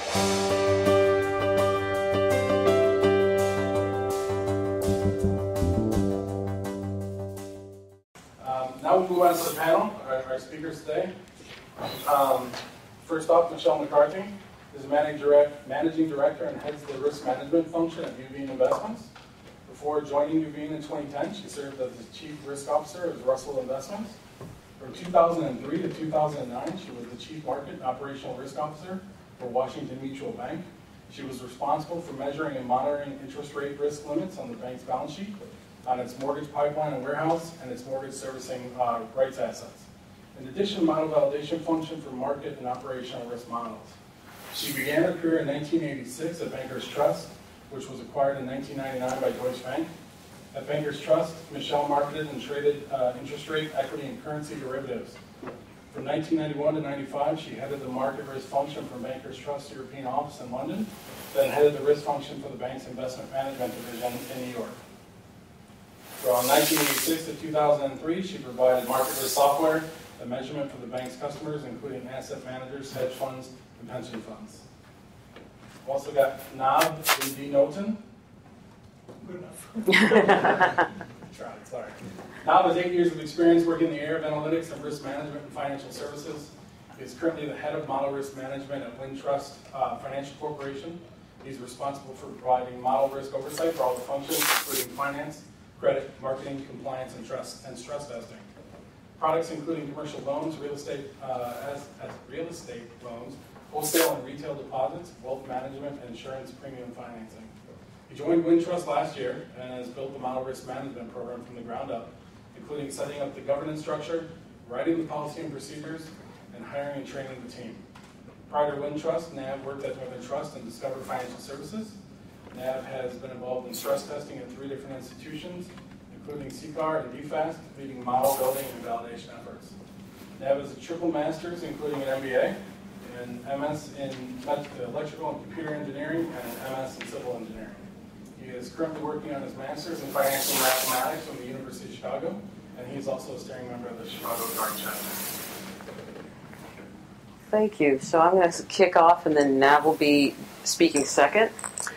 Now we'll move on to the panel, our speakers today. First off, Michelle McCarthy is Managing Director and heads the risk management function at Nuveen Investments. Before joining Nuveen in 2010, she served as the Chief Risk Officer at Russell Investments. From 2003 to 2009, she was the Chief Market and Operational Risk Officer for Washington Mutual Bank. She was responsible for measuring and monitoring interest rate risk limits on the bank's balance sheet, on its mortgage pipeline and warehouse, and its mortgage servicing rights assets. In addition, model validation function for market and operational risk models. She began her career in 1986 at Bankers Trust, which was acquired in 1999 by Deutsche Bank. At Bankers Trust, Michelle marketed and traded interest rate, equity, and currency derivatives. From 1991 to 95, she headed the market risk function for Bankers Trust European office in London, then headed the risk function for the bank's investment management division in New York. From 1986 to 2003, she provided market risk software and measurement for the bank's customers, including asset managers, hedge funds, and pension funds. We've also got Vaidhyanathan. Good enough. Tried, sorry. Nav has 8 years of experience working in the area of analytics and risk management and financial services. He is currently the head of model risk management at Wintrust Financial Corporation. He's responsible for providing model risk oversight for all the functions, including finance, credit, marketing, compliance, and stress testing. Products including commercial loans, real estate loans, wholesale and retail deposits, wealth management, and insurance premium financing. He joined Wintrust last year and has built the model risk management program from the ground up, including setting up the governance structure, writing the policy and procedures, and hiring and training the team. Prior to Wintrust, Nav worked at Northern Trust and Discover Financial Services. Nav has been involved in stress testing at 3 different institutions, including CCAR and DFAST, leading model building and validation efforts. Nav has a triple master's, including an MBA, an MS in electrical and computer engineering, and an MS in civil engineering. He is currently working on his master's in financial mathematics from the University of Chicago, and he is also a steering member of the Chicago GARP Chapter. Thank you. So I'm going to kick off, and then Nav will be speaking second.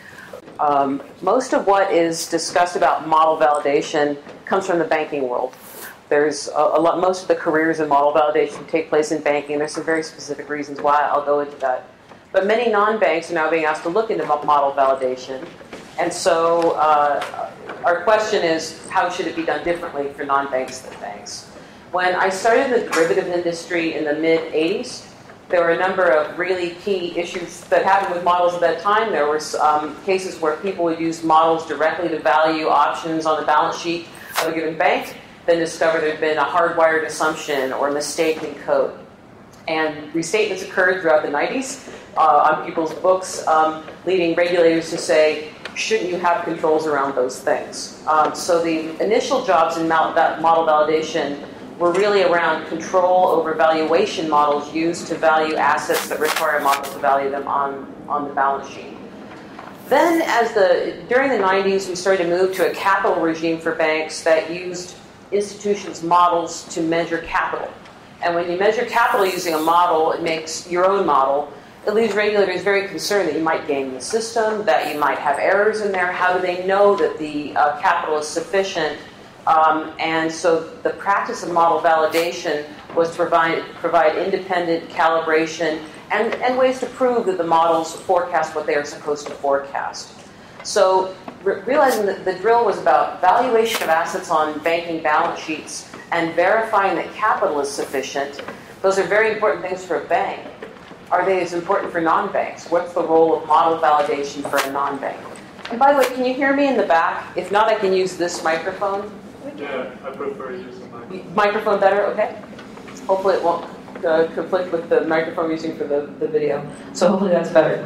Most of what is discussed about model validation comes from the banking world. There's most of the careers in model validation take place in banking. There's some very specific reasons why. I'll go into that. But many non-banks are now being asked to look into model validation. And so our question is, how should it be done differently for non-banks than banks? When I started the derivative industry in the mid-'80s, there were a number of really key issues that happened with models at that time. There were cases where people would use models directly to value options on the balance sheet of a given bank, then discover there had been a hardwired assumption or mistake in code. And restatements occurred throughout the 90s on people's books, leading regulators to say, shouldn't you have controls around those things? So the initial jobs in model validation were really around control over valuation models used to value assets that require models to value them on the balance sheet. Then during the 90s, we started to move to a capital regime for banks that used institutions' models to measure capital. And when you measure capital using a model, it makes your own model. It leaves regulators very concerned that you might game the system, that you might have errors in there. How do they know that the capital is sufficient? And so the practice of model validation was to provide independent calibration and ways to prove that the models forecast what they are supposed to forecast. So realizing that the drill was about valuation of assets on banking balance sheets and verifying that capital is sufficient, those are very important things for a bank. Are they as important for non-banks? What's the role of model validation for a non-bank? And by the way, can you hear me in the back? If not, I can use this microphone. Yeah, I prefer using microphone. Microphone better? Okay. Hopefully it won't conflict with the microphone I'm using for the video. So hopefully that's better.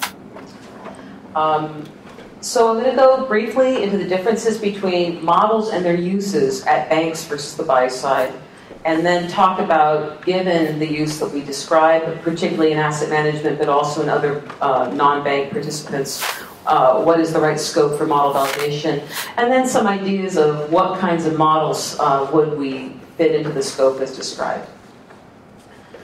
So I'm going to go briefly into the differences between models and their uses at banks versus the buy side, and then talk about, given the use that we describe, particularly in asset management, but also in other non-bank participants, what is the right scope for model validation, and then some ideas of what kinds of models would we fit into the scope as described.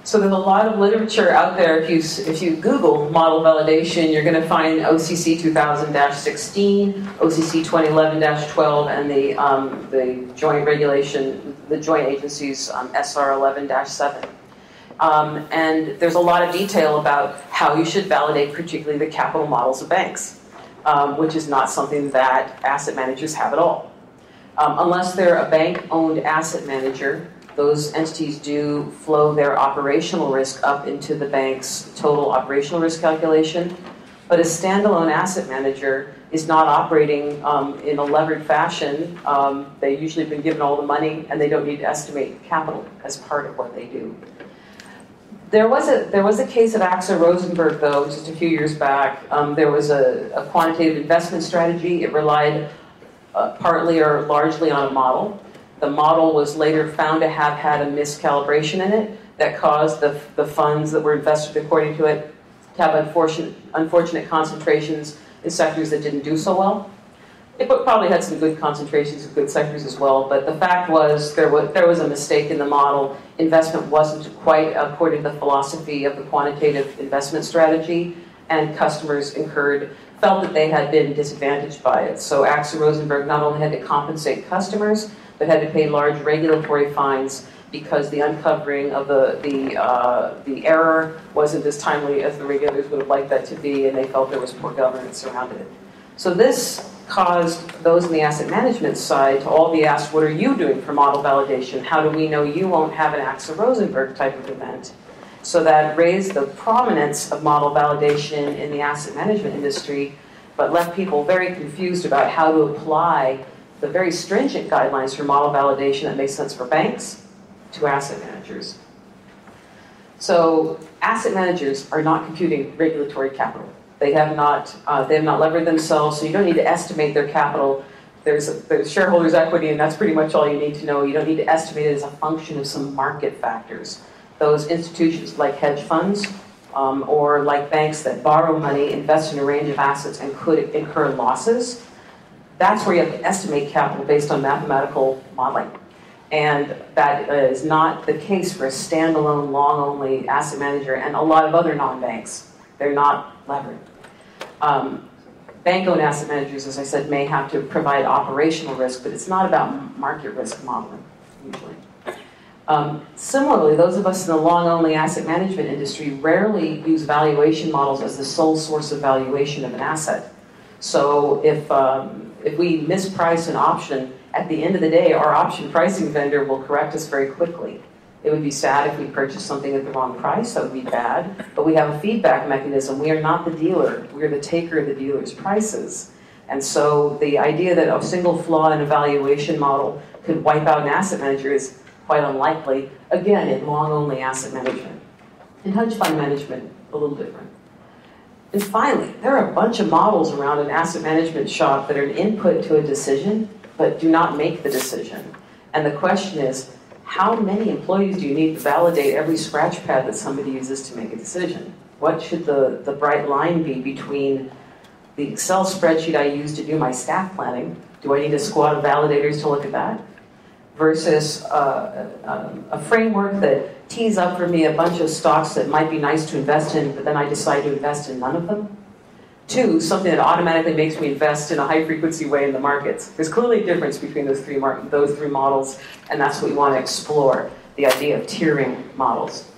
So there's a lot of literature out there. If you Google model validation, you're going to find OCC 2000-16, OCC 2011-12, and the joint regulation, the joint agencies SR 11-7. And there's a lot of detail about how you should validate, particularly the capital models of banks, which is not something that asset managers have at all. Unless they're a bank-owned asset manager, those entities do flow their operational risk up into the bank's total operational risk calculation. But a standalone asset manager is not operating in a levered fashion. They've usually been given all the money, and they don't need to estimate capital as part of what they do. There was a case of AXA Rosenberg, though, just a few years back. There was a quantitative investment strategy. It relied partly or largely on a model. The model was later found to have had a miscalibration in it that caused the funds that were invested according to it to have unfortunate concentrations in sectors that didn't do so well. It probably had some good concentrations of good sectors as well, but the fact was there was a mistake in the model. Investment wasn't quite according to the philosophy of the quantitative investment strategy, and customers felt that they had been disadvantaged by it. So AXA Rosenberg not only had to compensate customers, but had to pay large regulatory fines because the uncovering of the error wasn't as timely as the regulators would have liked that to be, and they felt there was poor governance around it. So this caused those in the asset management side to all be asked, what are you doing for model validation? How do we know you won't have an AXA Rosenberg type of event? So that raised the prominence of model validation in the asset management industry, but left people very confused about how to apply the very stringent guidelines for model validation that make sense for banks to asset managers. So asset managers are not computing regulatory capital. They have not levered themselves, so you don't need to estimate their capital. There's shareholders' equity, and that's pretty much all you need to know. You don't need to estimate it as a function of some market factors. Those institutions like hedge funds or like banks that borrow money, invest in a range of assets, and could incur losses, that's where you have to estimate capital based on mathematical modeling. And that is not the case for a standalone, long-only asset manager and a lot of other non-banks. They're not levered. Bank-owned asset managers, as I said, may have to provide operational risk, but it's not about market risk modeling, usually. Similarly, those of us in the long-only asset management industry rarely use valuation models as the sole source of valuation of an asset. So if we misprice an option, at the end of the day, our option pricing vendor will correct us very quickly. It would be sad if we purchased something at the wrong price. That would be bad. But we have a feedback mechanism. We are not the dealer. We are the taker of the dealer's prices. And so the idea that a single flaw in a valuation model could wipe out an asset manager is quite unlikely, again, in long-only asset management. In hedge fund management, a little different. And finally, there are a bunch of models around an asset management shop that are an input to a decision, but do not make the decision. And the question is, how many employees do you need to validate every scratch pad that somebody uses to make a decision? What should the bright line be between the Excel spreadsheet I use to do my staff planning? Do I need a squad of validators to look at that? Versus a framework that tees up for me a bunch of stocks that might be nice to invest in, but then I decide to invest in none of them. Two, something that automatically makes me invest in a high-frequency way in the markets. There's clearly a difference between those three models, and that's what we want to explore, the idea of tiering models.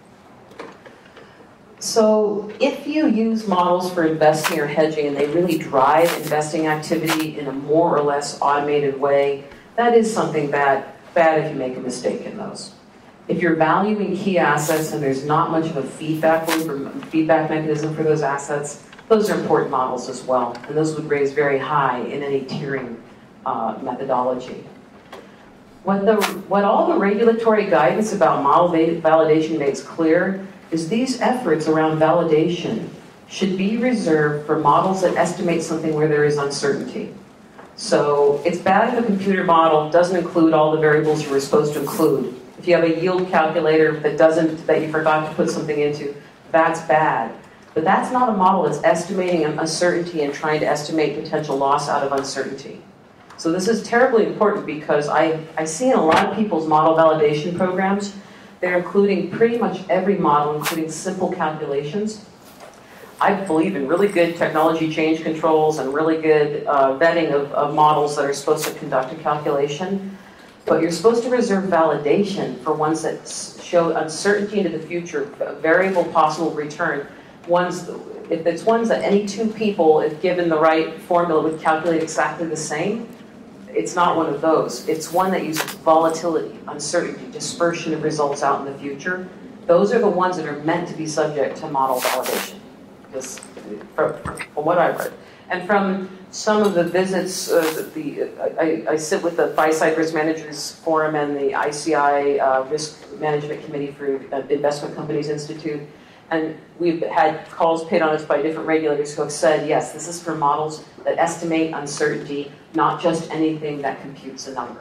So if you use models for investing or hedging and they really drive investing activity in a more or less automated way, that is something bad if you make a mistake in those. If you're valuing key assets and there's not much of a feedback mechanism for those assets, those are important models as well, and those would raise very high in any tiering methodology. What all the regulatory guidance about model validation makes clear is these efforts around validation should be reserved for models that estimate something where there is uncertainty. So it's bad if a computer model doesn't include all the variables you were supposed to include. If you have a yield calculator that you forgot to put something into, that's bad. But that's not a model that's estimating uncertainty and trying to estimate potential loss out of uncertainty. So this is terribly important because I see in a lot of people's model validation programs They're including pretty much every model, including simple calculations. I believe in really good technology change controls and really good vetting of models that are supposed to conduct a calculation. But you're supposed to reserve validation for ones that show uncertainty into the future, variable possible return. If it's ones that any two people, if given the right formula, would calculate exactly the same, it's not one of those. It's one that uses volatility, uncertainty, dispersion of results out in the future. Those are the ones that are meant to be subject to model validation, because from what I've read. And from some of the visits, I sit with the Buy-Side Risk Managers Forum and the ICI Risk Management Committee for Investment Companies Institute. And we've had calls paid on us by different regulators who have said, yes, this is for models that estimate uncertainty, not just anything that computes a number.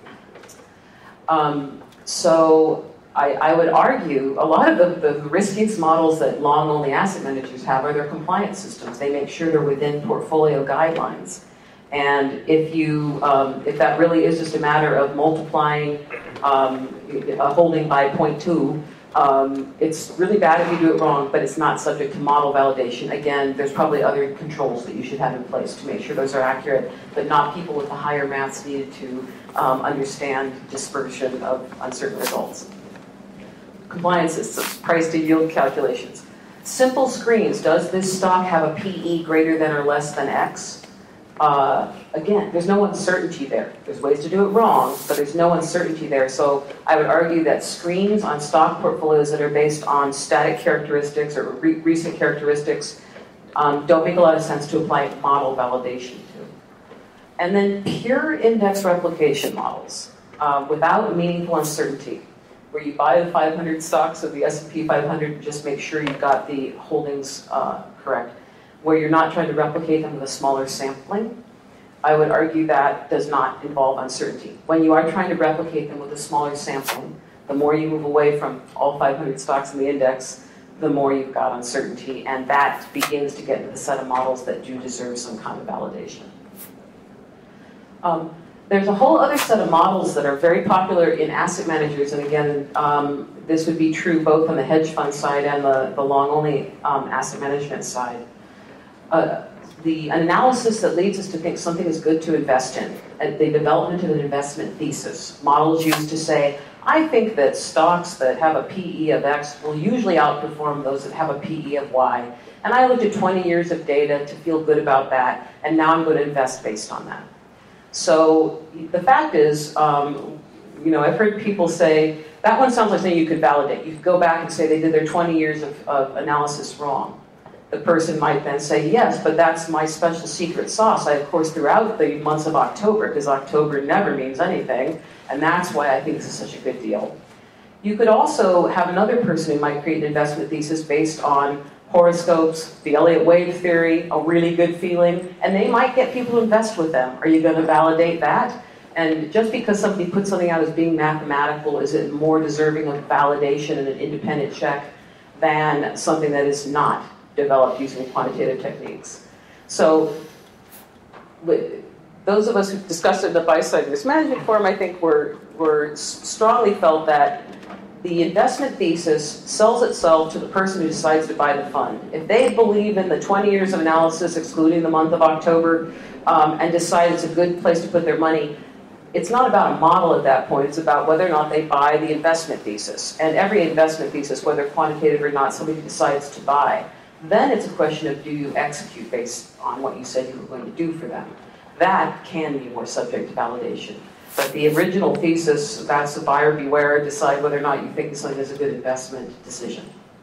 So I would argue a lot of the riskiest models that long-only asset managers have are their compliance systems. They make sure they're within portfolio guidelines. And if that really is just a matter of multiplying a holding by 0.2, it's really bad if you do it wrong, but it's not subject to model validation. Again, there's probably other controls that you should have in place to make sure those are accurate, but not people with the higher maths needed to understand dispersion of uncertain results. Compliance systems, price to yield calculations. Simple screens, does this stock have a PE greater than or less than X? Again, there's no uncertainty there. There's ways to do it wrong, but there's no uncertainty there. So I would argue that screens on stock portfolios that are based on static characteristics or recent characteristics don't make a lot of sense to apply model validation to. And then pure index replication models without meaningful uncertainty, where you buy the 500 stocks of the S&P 500 and just make sure you've got the holdings correct, where you're not trying to replicate them with a smaller sampling. I would argue that does not involve uncertainty. When you are trying to replicate them with a smaller sampling, the more you move away from all 500 stocks in the index, the more you've got uncertainty, and that begins to get into the set of models that do deserve some kind of validation. There's a whole other set of models that are very popular in asset managers, and again, this would be true both on the hedge fund side and the long-only asset management side. The analysis that leads us to think something is good to invest in, the development of an investment thesis. Models used to say, I think that stocks that have a PE of X will usually outperform those that have a PE of Y. And I looked at 20 years of data to feel good about that, and now I'm going to invest based on that. So the fact is, I've heard people say, that one sounds like something you could validate. You could go back and say they did their 20 years of analysis wrong. The person might then say, yes, but that's my special secret sauce. I, of course, throughout the months of October, because October never means anything, and that's why I think this is such a good deal. You could also have another person who might create an investment thesis based on horoscopes, the Elliott wave theory, a really good feeling, and they might get people to invest with them. Are you going to validate that? And just because somebody puts something out as being mathematical, is it more deserving of validation and an independent check than something that is not developed using quantitative techniques? So those of us who discussed it in the Buy-Side Risk Management Forum, I think were strongly felt that the investment thesis sells itself to the person who decides to buy the fund. If they believe in the 20 years of analysis, excluding the month of October, and decide it's a good place to put their money, it's not about a model at that point. It's about whether or not they buy the investment thesis. And every investment thesis, whether quantitative or not, somebody decides to buy. Then it's a question of, do you execute based on what you said you were going to do for them? That can be more subject to validation. But the original thesis, that's a buyer beware, decide whether or not you think something is a good investment decision.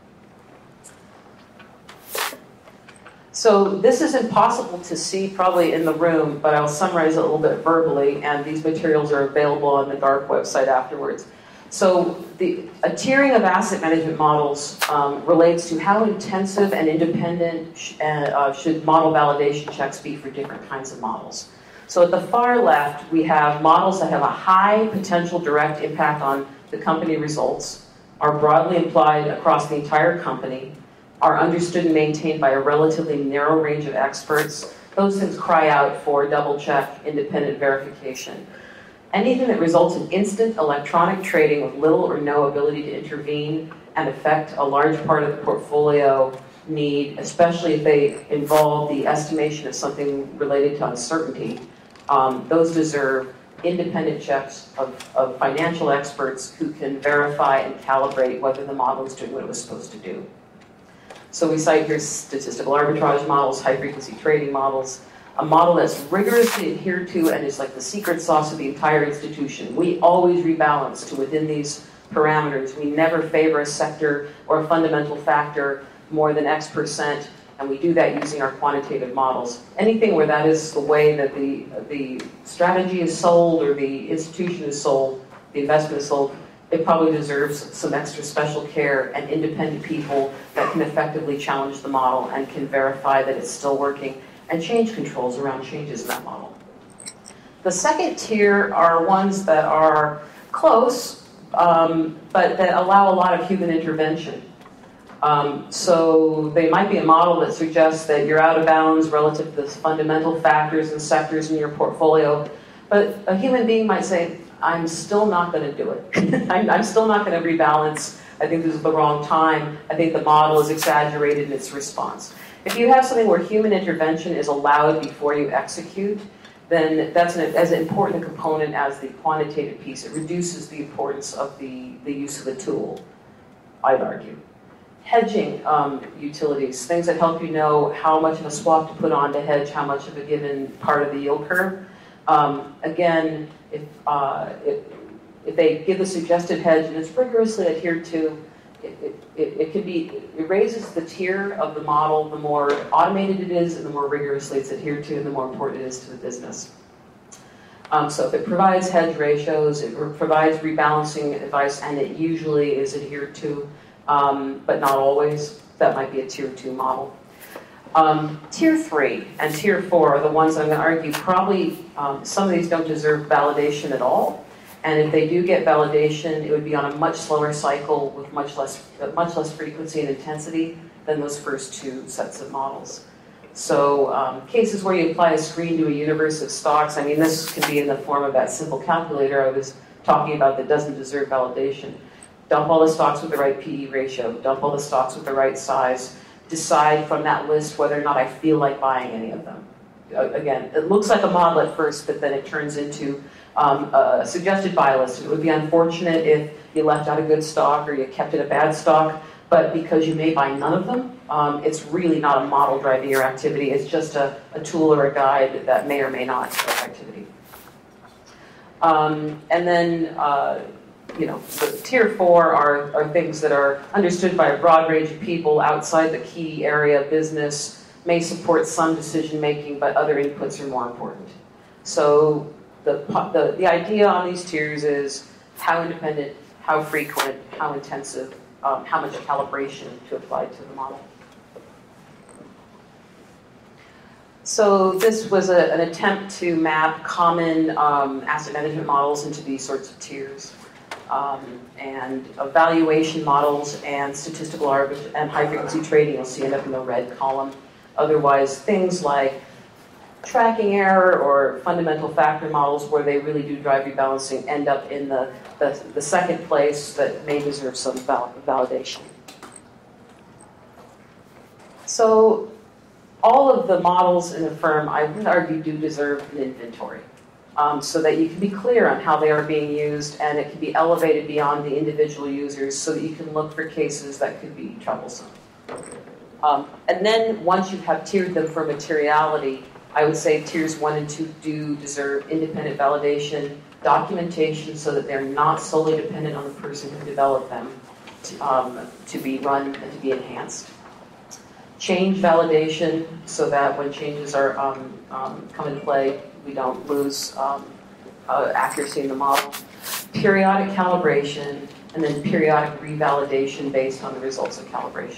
So this is impossible to see probably in the room, but I'll summarize it a little bit verbally, and these materials are available on the GARP website afterwards. So a tiering of asset management models relates to how intensive and independent should model validation checks be for different kinds of models. So at the far left, we have models that have a high potential direct impact on the company results, are broadly applied across the entire company, are understood and maintained by a relatively narrow range of experts. Those things cry out for double check, independent verification. Anything that results in instant electronic trading with little or no ability to intervene and affect a large part of the portfolio need, especially if they involve the estimation of something related to uncertainty, those deserve independent checks of financial experts who can verify and calibrate whether the model is doing what it was supposed to do. So we cite here statistical arbitrage models, high-frequency trading models, a model that's rigorously adhered to and is like the secret sauce of the entire institution. We always rebalance to within these parameters. We never favor a sector or a fundamental factor more than X%, and we do that using our quantitative models. Anything where that is the way that the strategy is sold or the institution is sold, the investment is sold, it probably deserves some extra special care and independent people that can effectively challenge the model and can verify that it's still working and change controls around changes in that model. The second tier are ones that are close, but that allow a lot of human intervention. So they might be a model that suggests that you're out of bounds relative to the fundamental factors and sectors in your portfolio, but a human being might say, I'm still not going to do it. I'm still not going to rebalance. I think this is the wrong time. I think the model is exaggerated in its response. If you have something where human intervention is allowed before you execute, then that's as important a component as the quantitative piece. It reduces the importance of the use of the tool, I'd argue. Hedging utilities, things that help you know how much of a swap to put on to hedge how much of a given part of the yield curve. Again, if they give a suggested hedge and it's rigorously adhered to, it raises the tier of the model the more automated it is and the more rigorously it's adhered to and the more important it is to the business. So if it provides hedge ratios, it provides rebalancing advice, and it usually is adhered to, but not always, that might be a tier 2 model. Tier 3 and tier 4 are the ones I'm going to argue probably some of these don't deserve validation at all. And if they do get validation, it would be on a much slower cycle with much less frequency and intensity than those first two sets of models. So cases where you apply a screen to a universe of stocks, I mean, this can be in the form of that simple calculator I was talking about that doesn't deserve validation. Dump all the stocks with the right PE ratio, dump all the stocks with the right size, decide from that list whether or not I feel like buying any of them. Again, it looks like a model at first, but then it turns into a suggested buy list. It would be unfortunate if you left out a good stock or you kept in a bad stock, but because you may buy none of them, it's really not a model driving your activity. It's just a tool or a guide that may or may not drive activity. And then, the tier 4 are things that are understood by a broad range of people outside the key area of business, may support some decision making, but other inputs are more important. So the idea on these tiers is how independent, how frequent, how intensive, how much calibration to apply to the model. So this was an attempt to map common asset management models into these sorts of tiers. And evaluation models and statistical arbitrage and high-frequency trading, you'll see end up in the red column. Otherwise, things like tracking error or fundamental factor models where they really do drive rebalancing end up in the second place that may deserve some validation. So all of the models in the firm, I would argue, do deserve an inventory. So that you can be clear on how they are being used, and it can be elevated beyond the individual users so that you can look for cases that could be troublesome. And then once you have tiered them for materiality, I would say tiers 1 and 2 do deserve independent validation, documentation so that they're not solely dependent on the person who developed them to be run and to be enhanced. Change validation so that when changes are come into play, we don't lose accuracy in the model. Periodic calibration, and then periodic revalidation based on the results of calibration.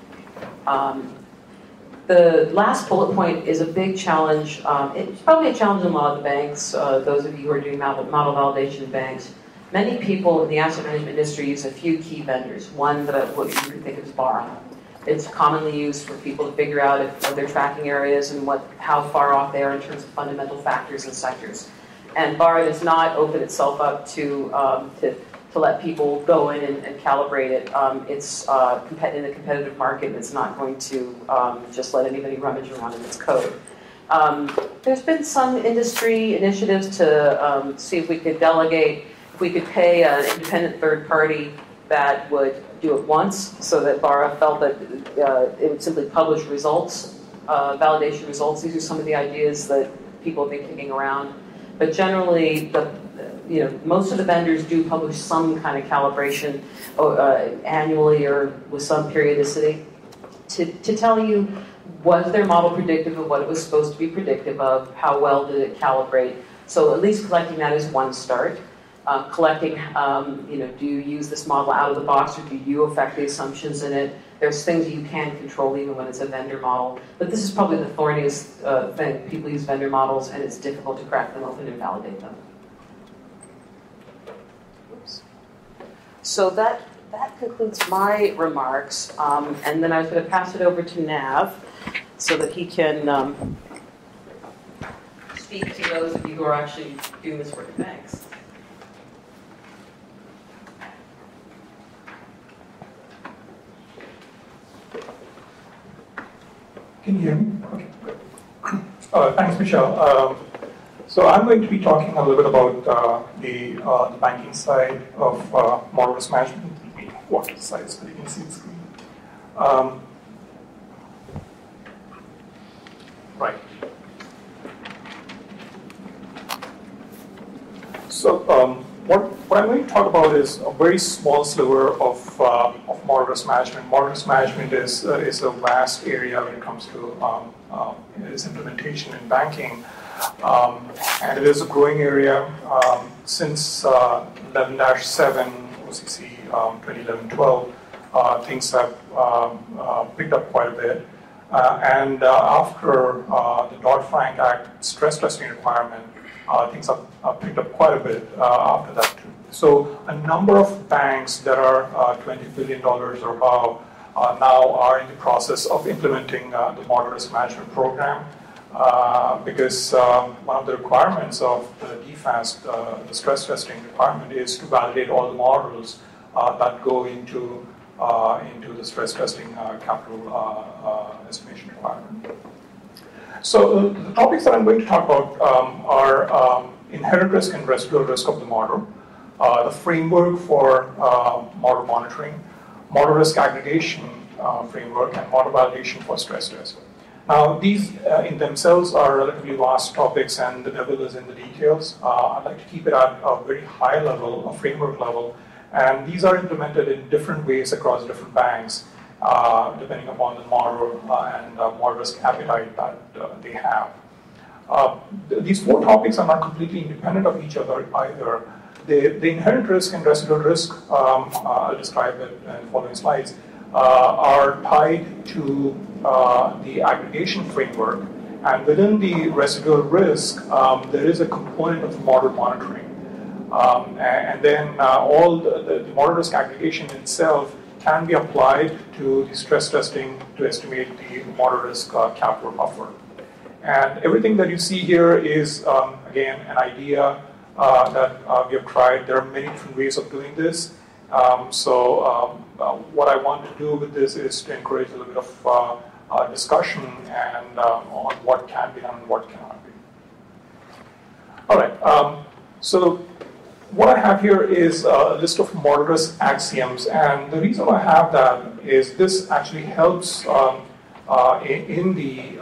The last bullet point is a big challenge. It's probably a challenge in a lot of the banks, those of you who are doing model validation in banks. Many people in the asset management industry use a few key vendors. One that what you could think of as bar. It's commonly used for people to figure out if they're tracking areas and how far off they are in terms of fundamental factors and sectors. And BARA does not open itself up to let people go in and calibrate it. It's in a competitive market. It's not going to just let anybody rummage around in its code. There's been some industry initiatives to see if we could delegate, if we could pay an independent third party that would do it once, so that BARA felt that it would simply publish results, validation results. These are some of the ideas that people have been kicking around. But generally, most of the vendors do publish some kind of calibration annually or with some periodicity to tell you, was their model predictive of what it was supposed to be predictive of? How well did it calibrate? So at least collecting that is one start. Collecting, do you use this model out of the box, or do you affect the assumptions in it? There's things you can control even when it's a vendor model. But this is probably the thorniest thing. People use vendor models, and it's difficult to crack them open and validate them. Oops. So that concludes my remarks. And then I was going to pass it over to Nav so that he can speak to those of you who are actually doing this work. Thanks. Can you hear me? Okay. Thanks, Michelle. So I'm going to be talking a little bit about the banking side of model risk management. Let me walk to the side so you can see the screen. Right. So what I'm going to talk about is a very small sliver of model risk management. Model risk management is a vast area when it comes to its implementation in banking, and it is a growing area. Since 11-7 OCC 2011-12, things have picked up quite a bit. And after the Dodd-Frank Act stress testing requirement, things have picked up quite a bit after that too. So a number of banks that are $20 billion or above now are in the process of implementing the model risk management program because one of the requirements of the DFAST, the stress testing requirement, is to validate all the models that go into the stress testing capital estimation requirement. So the topics that I'm going to talk about are inherent risk and residual risk of the model, the framework for model monitoring, model risk aggregation framework, and model validation for stress test. Now, these in themselves are relatively vast topics, and the devil is in the details. I'd like to keep it at a very high level, a framework level, and these are implemented in different ways across different banks, depending upon the model and model risk appetite that they have. These four topics are not completely independent of each other either. The inherent risk and residual risk, I'll describe it in the following slides, are tied to the aggregation framework. And within the residual risk, there is a component of model monitoring. And then all the model risk aggregation itself can be applied to the stress testing to estimate the model risk capital buffer. And everything that you see here is, again, an idea that we have tried. There are many different ways of doing this. What I want to do with this is to encourage a little bit of discussion and on what can be done and what cannot be. All right. So what I have here is a list of model risk axioms, and the reason I have that is this actually helps in the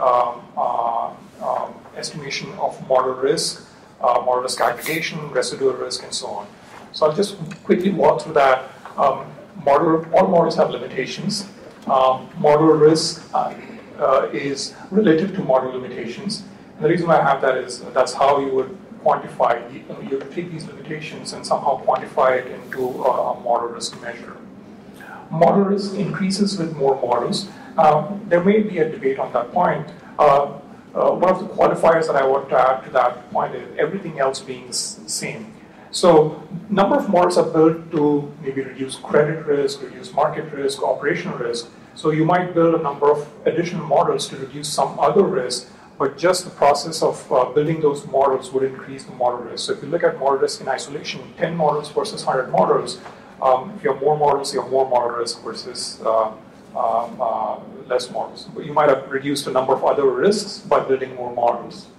estimation of model risk aggregation, residual risk, and so on. So I'll just quickly walk through that. All models have limitations. Model risk is related to model limitations. And the reason I have that is that's how you would quantify, you would take these limitations and somehow quantify it into a model risk measure. Model risk increases with more models. There may be a debate on that point. One of the qualifiers that I want to add to that point is everything else being the same. So number of models are built to maybe reduce credit risk, reduce market risk, operational risk. So you might build a number of additional models to reduce some other risk, but just the process of building those models would increase the model risk. So if you look at model risk in isolation, 10 models versus 100 models, if you have more models, you have more model risk versus less models. But you might have reduced the number of other risks by building more models.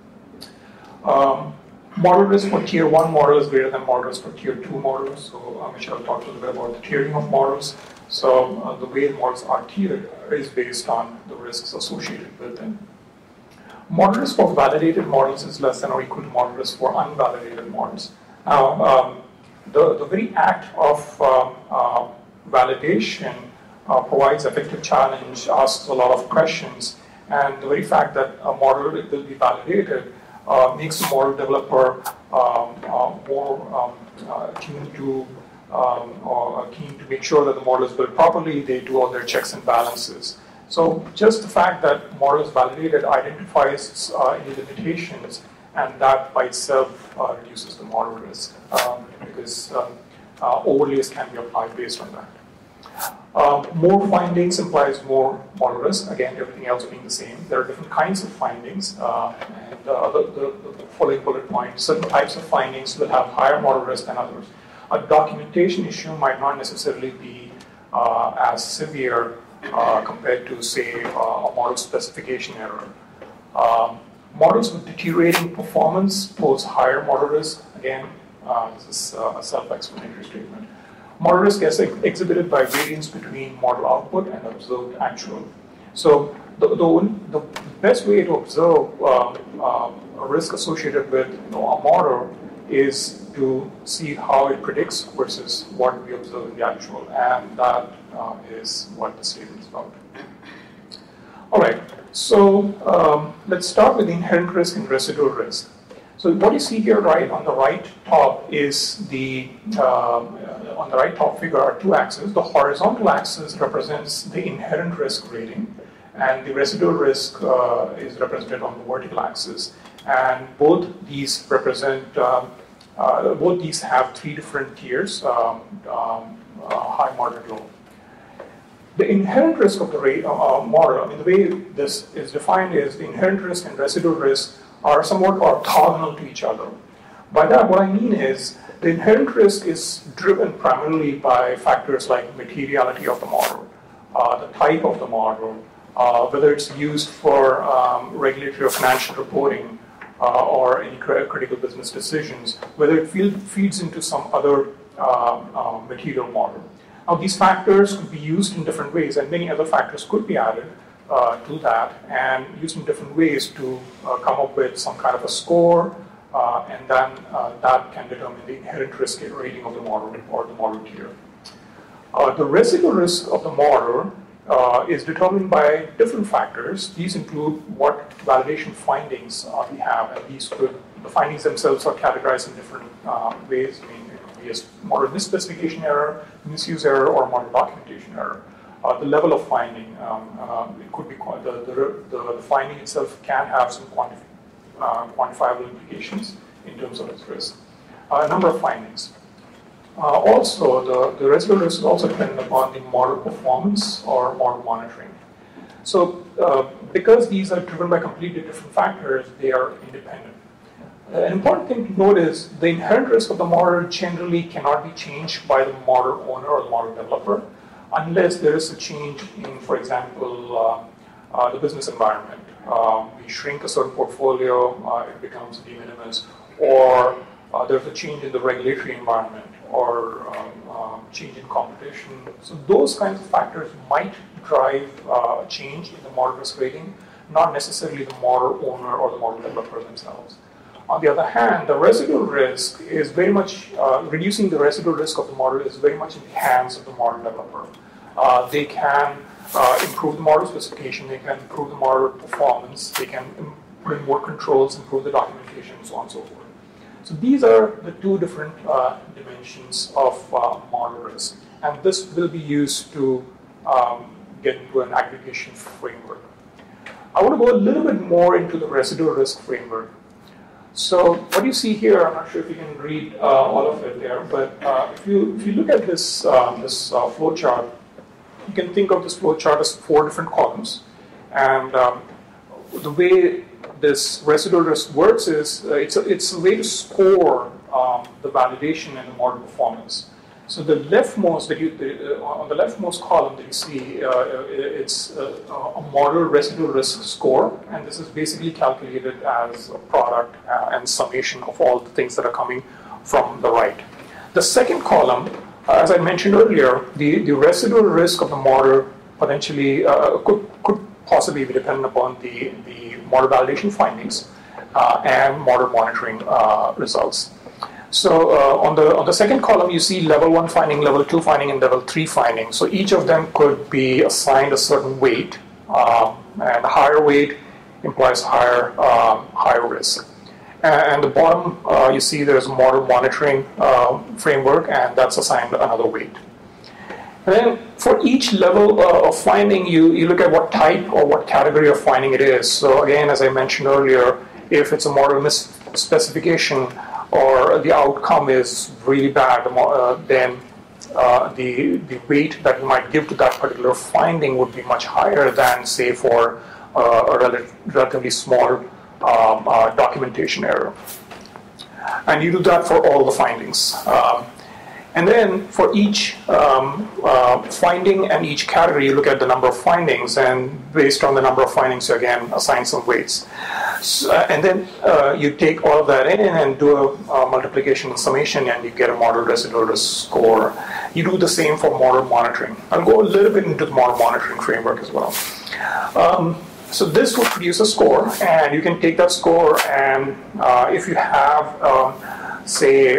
Model risk for tier 1 model is greater than model risk for tier 2 models. So Michelle talked a little bit about the tiering of models. So the way the models are tiered is based on the risks associated with them. Model risk for validated models is less than or equal to model risk for unvalidated models. Now, the very act of validation provides effective challenge, asks a lot of questions, and the very fact that a model will be validated makes the model developer more keen to make sure that the model is built properly. They do all their checks and balances. So just the fact that model is validated identifies any limitations, and that by itself reduces the model risk because overlays can be applied based on that. More findings implies more model risk. Again, everything else being the same. There are different kinds of findings, and the following bullet point: certain types of findings will have higher model risk than others. A documentation issue might not necessarily be as severe compared to, say, a model specification error. Models with deteriorating performance pose higher model risk. Again, this is a self-explanatory statement. Model risk is exhibited by variance between model output and observed actual. So the best way to observe a risk associated with a model is to see how it predicts versus what we observe in the actual, and that is what the statement is about. All right, so let's start with the inherent risk and residual risk. So what you see here, right on the right top, is the on the right top figure are two axes. The horizontal axis represents the inherent risk rating, and the residual risk is represented on the vertical axis. And both these represent both these have three different tiers: high, moderate, low. The inherent risk of the model, I mean, the way this is defined is the inherent risk and residual risk are somewhat orthogonal to each other. By that, what I mean is the inherent risk is driven primarily by factors like materiality of the model, the type of the model, whether it's used for regulatory or financial reporting or any critical business decisions, whether it feeds into some other material model. Now, these factors could be used in different ways, and many other factors could be added to that and used in different ways to come up with some kind of a score, and then that can determine the inherent risk rating of the model or the model tier. The residual risk of the model is determined by different factors. These include what validation findings we have, and the findings themselves are categorized in different ways. I mean, model misspecification error, misuse error, or model documentation error. The level of finding, it could be the finding itself can have some quantifiable implications in terms of its risk. A number of findings. Also, the residual risk is also dependent upon the model performance or model monitoring. So, because these are driven by completely different factors, they are independent. An important thing to note is the inherent risk of the model generally cannot be changed by the model owner or the model developer unless there is a change in, for example, the business environment. We shrink a certain portfolio, it becomes de minimis, or there's a change in the regulatory environment or change in competition. So those kinds of factors might drive a change in the model risk rating, not necessarily the model owner or the model developer themselves. On the other hand, the residual risk is very much, reducing the residual risk of the model is very much in the hands of the model developer. They can improve the model specification, they can improve the model performance, they can put in more controls, improve the documentation, and so on and so forth. So these are the two different dimensions of model risk. And this will be used to get into an aggregation framework. I want to go a little bit more into the residual risk framework. So what you see here, I'm not sure if you can read all of it there, but if you look at this flow chart, you can think of this flow chart as 4 different columns. And the way this residual risk works is it's a way to score the validation and the model performance. So the leftmost on the leftmost column that you see, it's a model residual risk score, and this is basically calculated as a product and summation of all the things that are coming from the right. The second column, as I mentioned earlier, the residual risk of the model potentially could possibly be dependent upon the model validation findings and model monitoring results. So on the second column, you see level 1 finding, level 2 finding, and level 3 finding. So each of them could be assigned a certain weight, and a higher weight implies higher risk. And the bottom, you see there's a model monitoring framework, and that's assigned another weight. And then for each level of finding, you look at what type or what category of finding it is. So again, as I mentioned earlier, if it's a model misspecification or the outcome is really bad, then the weight that you might give to that particular finding would be much higher than, say, for a relatively small documentation error. And you do that for all the findings. And then for each finding and each category, you look at the number of findings, and based on the number of findings, you again assign some weights. So, and then you take all of that in and do a multiplication and summation, and you get a model residual risk score. You do the same for model monitoring. I'll go a little bit into the model monitoring framework as well. So this will produce a score, and you can take that score, and if you have, say,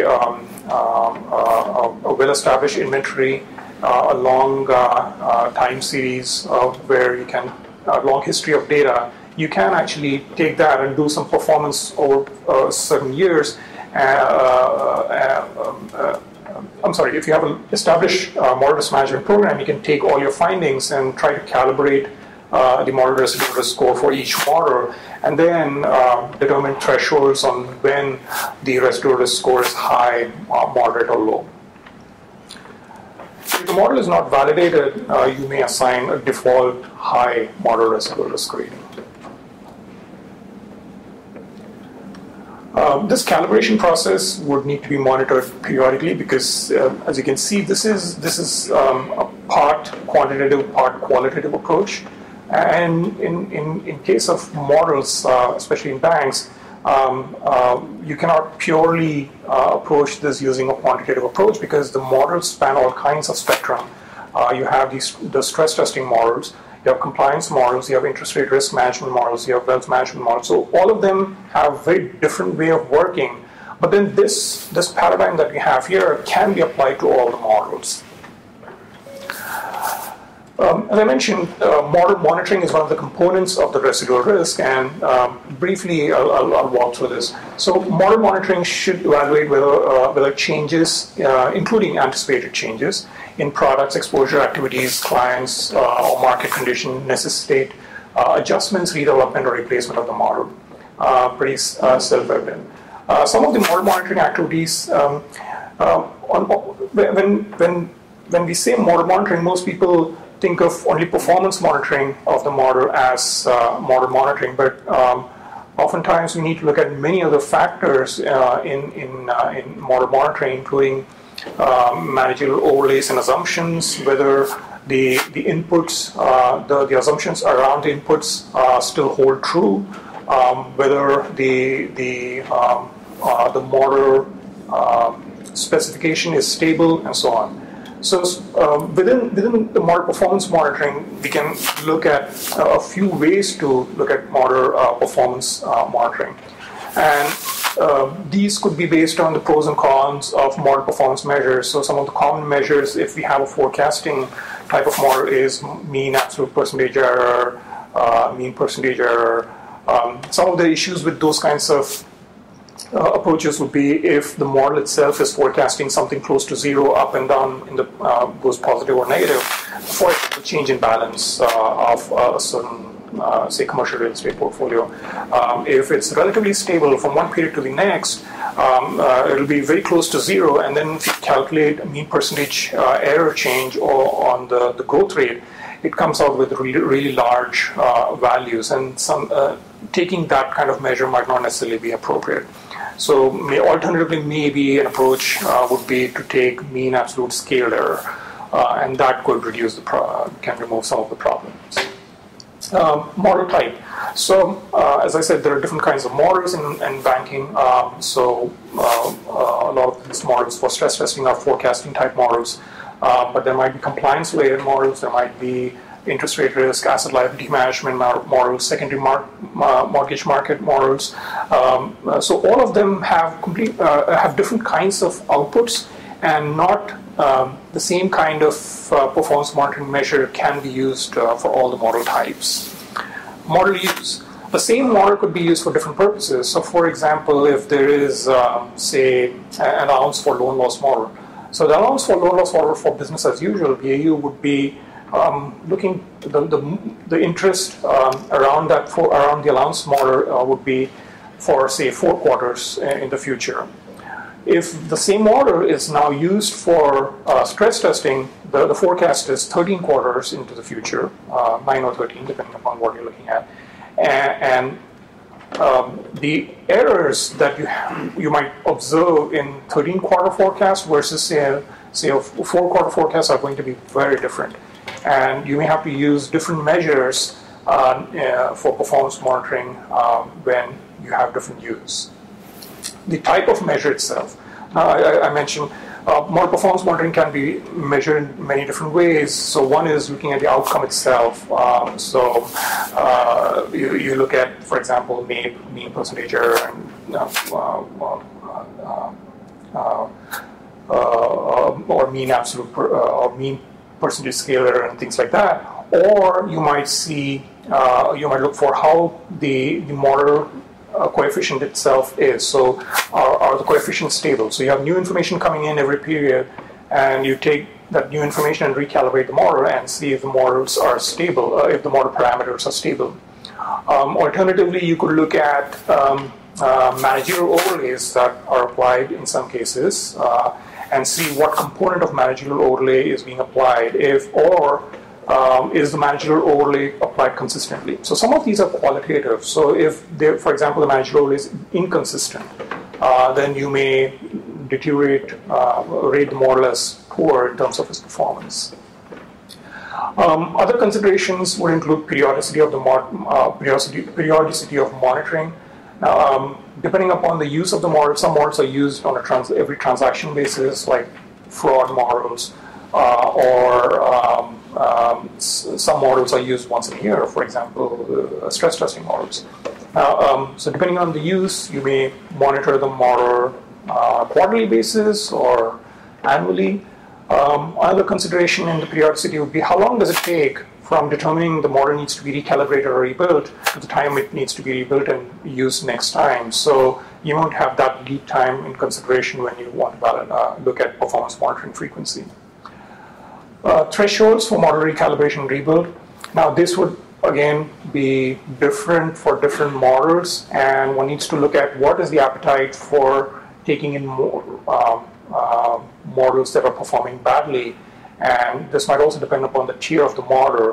a well-established inventory, a long time series where you can, a long history of data, you can actually take that and do some performance over certain years. I'm sorry, if you have an established model risk management program, you can take all your findings and try to calibrate the model residual risk score for each model, and then determine thresholds on when the residual risk score is high, moderate, or low. If the model is not validated, you may assign a default high model residual risk rating. This calibration process would need to be monitored periodically because, as you can see, this is a part quantitative, part qualitative approach. And in case of models, especially in banks, you cannot purely approach this using a quantitative approach because the models span all kinds of spectrum. You have the stress testing models, you have compliance models, you have interest rate risk management models, you have wealth management models. So all of them have a very different way of working. But then this paradigm that we have here can be applied to all the models. As I mentioned, model monitoring is one of the components of the residual risk, and briefly I'll walk through this. So model monitoring should evaluate whether changes, including anticipated changes, in products, exposure activities, clients, or market condition necessitate adjustments, redevelopment, or replacement of the model. Pretty self-evident. Some of the model monitoring activities, when we say model monitoring, most people think of only performance monitoring of the model as model monitoring, but oftentimes we need to look at many other factors in model monitoring, including managerial overlays and assumptions, whether the inputs, the assumptions around the inputs still hold true, whether the model specification is stable, and so on. So within the model performance monitoring, we can look at a few ways to look at model performance monitoring. And these could be based on the pros and cons of model performance measures. So some of the common measures, if we have a forecasting type of model, is mean absolute percentage error, mean percentage error. Some of the issues with those kinds of approaches would be if the model itself is forecasting something close to zero, up and down, in the goes positive or negative, for a change in balance of a certain, say, commercial real estate portfolio. If it's relatively stable from one period to the next, it'll be very close to zero, and then if you calculate a mean percentage error change or on the growth rate, it comes out with really, really large values, and taking that kind of measure might not necessarily be appropriate. So alternatively, maybe an approach would be to take mean absolute scale error, and that could reduce can remove some of the problems. Model type. So, as I said, there are different kinds of models in banking. A lot of these models for stress testing are forecasting type models, but there might be compliance-related models. There might be interest rate risk, asset liability management models, secondary mortgage market models. So all of them have different kinds of outputs, and not the same kind of performance monitoring measure can be used for all the model types. Model use. The same model could be used for different purposes. So for example, if there is, say, an allowance for loan loss model. So the allowance for loan loss model for business as usual, BAU, would be looking the interest around the allowance model would be for, say, 4 quarters in the future. If the same model is now used for stress testing, the forecast is 13 quarters into the future, 9 or 13, depending upon what you're looking at. And the errors that you might observe in 13-quarter forecast versus, say a 4-quarter forecast are going to be very different. And you may have to use different measures for performance monitoring when you have different use. The type of measure itself. I mentioned model performance monitoring can be measured in many different ways. So one is looking at the outcome itself. You look at, for example, mean percentage error and or mean absolute or mean percentage scale error and things like that. Or you might look for how the model coefficient itself is. So are the coefficients stable? So you have new information coming in every period, and you take that new information and recalibrate the model and see if the models are stable, if the model parameters are stable. Alternatively, you could look at managerial overlays that are applied in some cases and see what component of managerial overlay is being applied, is the managerial overlay applied consistently? So some of these are qualitative. So if, for example, the managerial overlay is inconsistent, then you may rate the model as poor in terms of its performance. Other considerations would include periodicity of monitoring. Now, depending upon the use of the model, some models are used on every transaction basis, like fraud models, or some models are used once a year, for example, stress testing models. So depending on the use, you may monitor the model quarterly basis or annually. Another consideration in the periodicity would be how long does it take from determining the model needs to be recalibrated or rebuilt to the time it needs to be rebuilt and used next time. So you won't have that lead time in consideration when you want to look at performance monitoring frequency. Thresholds for model recalibration and rebuild. Now this would again be different for different models, and one needs to look at what is the appetite for taking in more models that are performing badly, and this might also depend upon the tier of the model,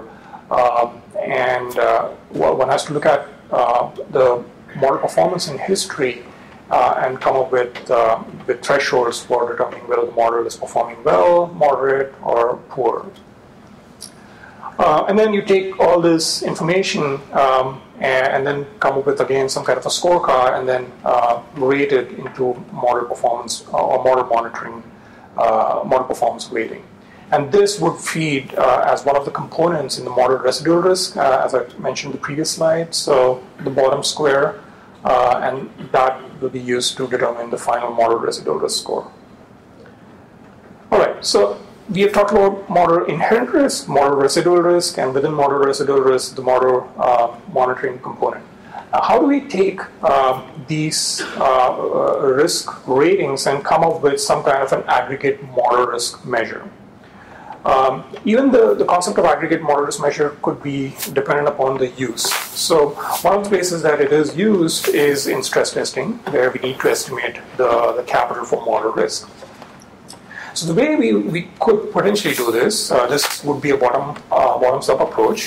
one has to look at the model performance in history and come up with thresholds for determining whether the model is performing well, moderate, or poor. And then you take all this information and then come up with, again, some kind of a scorecard and then rate it into model performance or model monitoring, model performance rating. And this would feed as one of the components in the model residual risk, as I mentioned in the previous slide. So the bottom square, and that will be used to determine the final model residual risk score. All right, so we have talked about model inherent risk, model residual risk, and within model residual risk, the model monitoring component. Now, how do we take these risk ratings and come up with some kind of an aggregate model risk measure? Even the concept of aggregate model risk measure could be dependent upon the use. So one of the places that it is used is in stress testing, where we need to estimate the capital for model risk. So the way we could potentially do this, this would be a bottoms-up approach.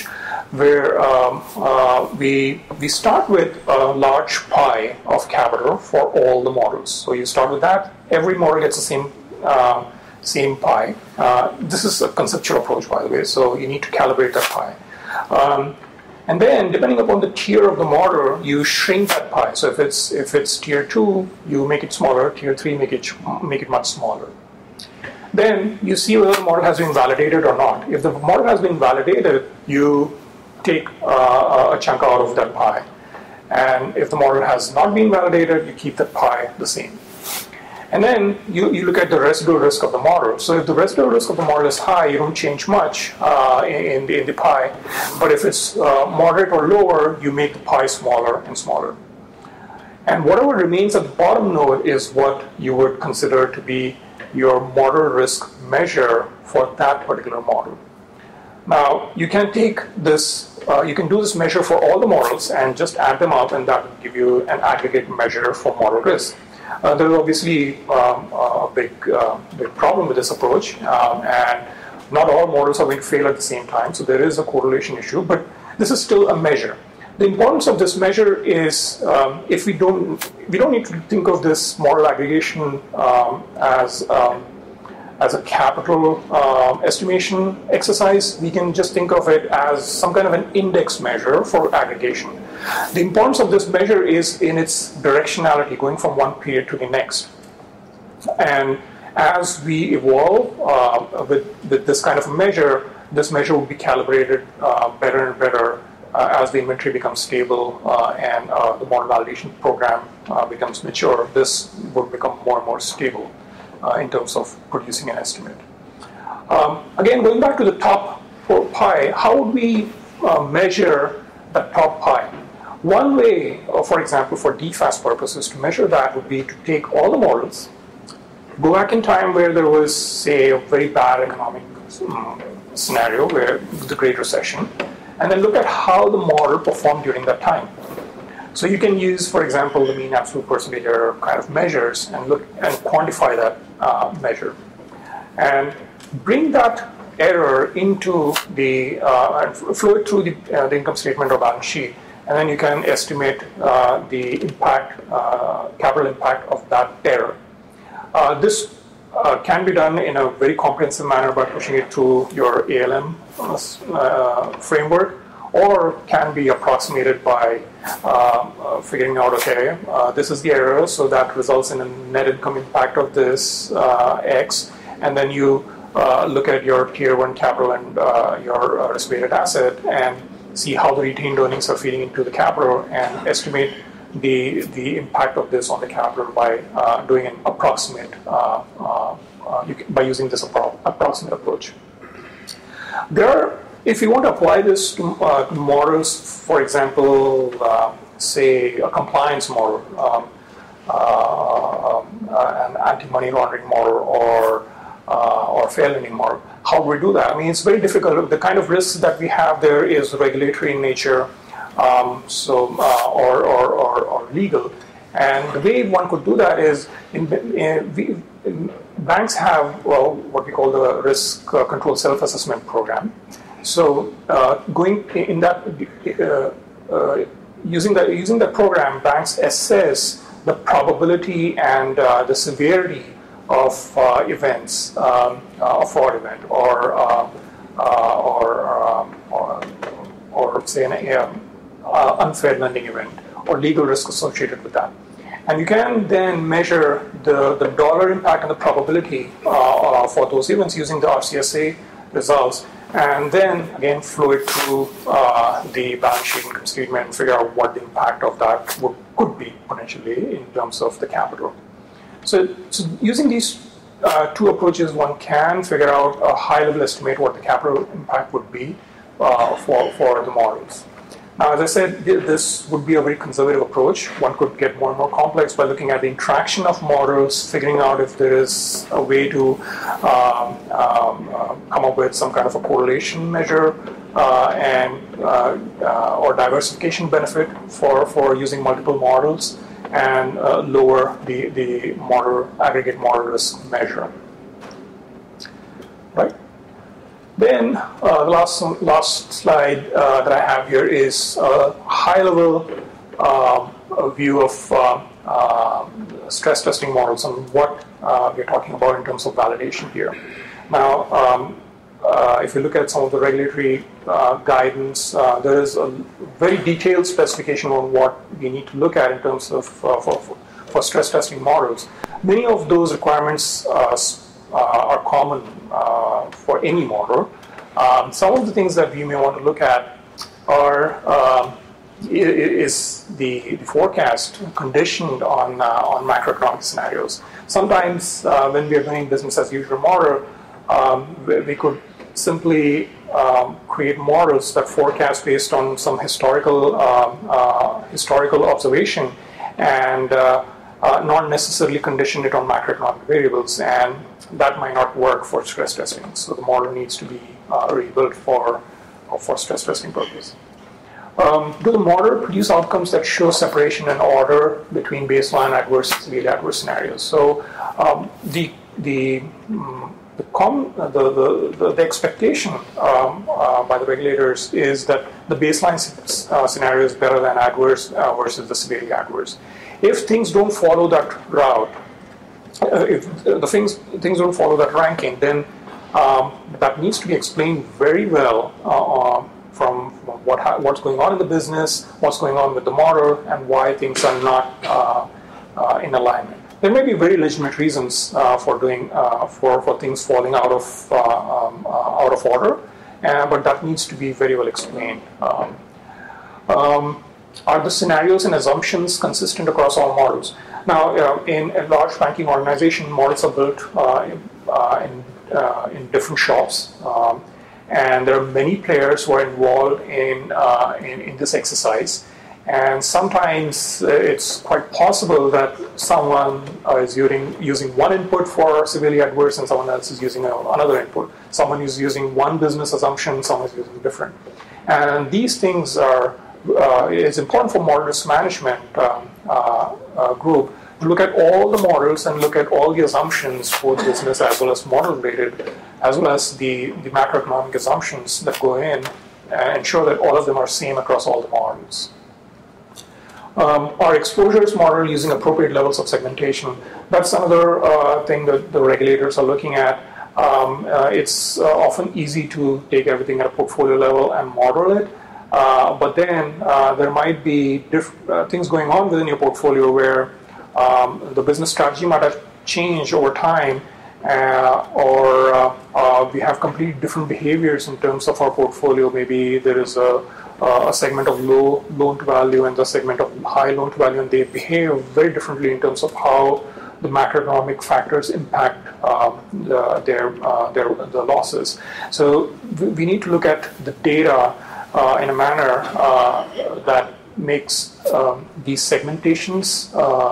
where we start with a large pie of capital for all the models. So you start with that. Every model gets the same pie. This is a conceptual approach, by the way, so you need to calibrate that pie. And then, depending upon the tier of the model, you shrink that pie. So if it's tier 2, you make it smaller. Tier 3, make it much smaller. Then you see whether the model has been validated or not. If the model has been validated, you take a chunk out of that pie. And if the model has not been validated, you keep that pie the same. And then you look at the residual risk of the model. So if the residual risk of the model is high, you don't change much in the pie. But if it's moderate or lower, you make the pie smaller and smaller. And whatever remains at the bottom node is what you would consider to be your model risk measure for that particular model. Now, you can take this, you can do this measure for all the models and just add them up, and that will give you an aggregate measure for model risk. There is obviously a big problem with this approach, and not all models are going to fail at the same time, so there is a correlation issue, but this is still a measure. The importance of this measure is if we don't need to think of this model aggregation as a capital estimation exercise. We can just think of it as some kind of an index measure for aggregation. The importance of this measure is in its directionality, going from one period to the next. And as we evolve with this kind of a measure, this measure will be calibrated better and better as the inventory becomes stable and the model validation program becomes mature. This will become more and more stable in terms of producing an estimate. Again, going back to the top pie, how would we measure that top pie? One way, for example, for DFAST purposes, to measure that would be to take all the models, go back in time where there was, say, a very bad economic scenario, where the Great Recession, and then look at how the model performed during that time. So you can use, for example, the mean absolute percentage error kind of measures and look and quantify that measure, and bring that error into the and flow it through the income statement or balance sheet, and then you can estimate the impact, capital impact of that error. This can be done in a very comprehensive manner by pushing it through your ALM framework, or can be approximated by figuring out, okay, this is the error, so that results in a net income impact of this X, and then you look at your tier 1 capital and your risk-weighted asset and see how the retained earnings are feeding into the capital and estimate the impact of this on the capital by doing an approximate, by using this approximate approach. If you want to apply this to models, for example, say a compliance model, an anti-money laundering model, or fair lending model, how do we do that? I mean, it's very difficult. The kind of risks that we have there is regulatory in nature, or legal. And the way one could do that is, banks have what we call the risk control self-assessment program. So using that program, banks assess the probability and the severity of events, a fraud event, or say an unfair lending event, or legal risk associated with that. And you can then measure the dollar impact and the probability for those events using the RCSA results, and then again flow it through the balance sheet income statement and figure out what the impact of that could be potentially in terms of the capital. So using these two approaches, one can figure out a high-level estimate what the capital impact would be for the models. Now, as I said, this would be a very conservative approach. One could get more and more complex by looking at the interaction of models, figuring out if there is a way to come up with some kind of a correlation measure or diversification benefit for using multiple models, and lower the aggregate model risk measure. Right? Then the last slide that I have here is a high-level view of stress testing models and what we're talking about in terms of validation here. Now, if you look at some of the regulatory guidance, there is a very detailed specification on what we need to look at in terms of for stress testing models. Many of those requirements are common for any model. Some of the things that we may want to look at are is the forecast conditioned on macroeconomic scenarios. Sometimes when we are doing business as usual model, we could simply create models that forecast based on some historical observation and not necessarily condition it on macroeconomic variables, and that might not work for stress testing. So the model needs to be rebuilt for stress testing purpose. Do the model produce outcomes that show separation and order between baseline adverse and severely adverse scenarios? So the expectation by the regulators is that the baseline scenario is better than adverse versus the severely adverse. If things don't follow that route, if the things don't follow that ranking, then that needs to be explained very well from what's going on in the business, what's going on with the model, and why things are not in alignment. There may be very legitimate reasons for doing for things falling out of order, but that needs to be very well explained. Are the scenarios and assumptions consistent across all models? Now, in a large banking organization, models are built in different shops, and there are many players who are involved in this exercise. And sometimes it's quite possible that someone is using one input for severely adverse and someone else is using another input. Someone is using one business assumption, someone is using different. And these things are, it's important for model risk management group to look at all the models and look at all the assumptions, both business as well as model related, as well as the macroeconomic assumptions that go in, and ensure that all of them are same across all the models. Our exposures model using appropriate levels of segmentation. That's another thing that the regulators are looking at. It's often easy to take everything at a portfolio level and model it, but then there might be things going on within your portfolio where the business strategy might have changed over time, or we have completely different behaviors in terms of our portfolio. Maybe there is a segment of low loan to value and the segment of high loan to value, and they behave very differently in terms of how the macroeconomic factors impact the losses. So we need to look at the data in a manner that makes these segmentations,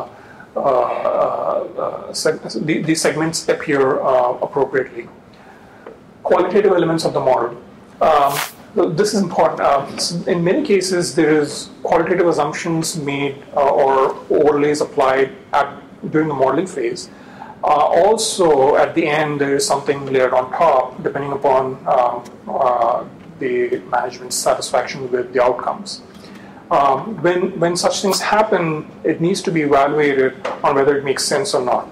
these segments appear appropriately. Qualitative elements of the model. This is important. In many cases, there is qualitative assumptions made or overlays applied during the modeling phase. Also, at the end, there is something layered on top, depending upon the management's satisfaction with the outcomes. When such things happen, it needs to be evaluated on whether it makes sense or not.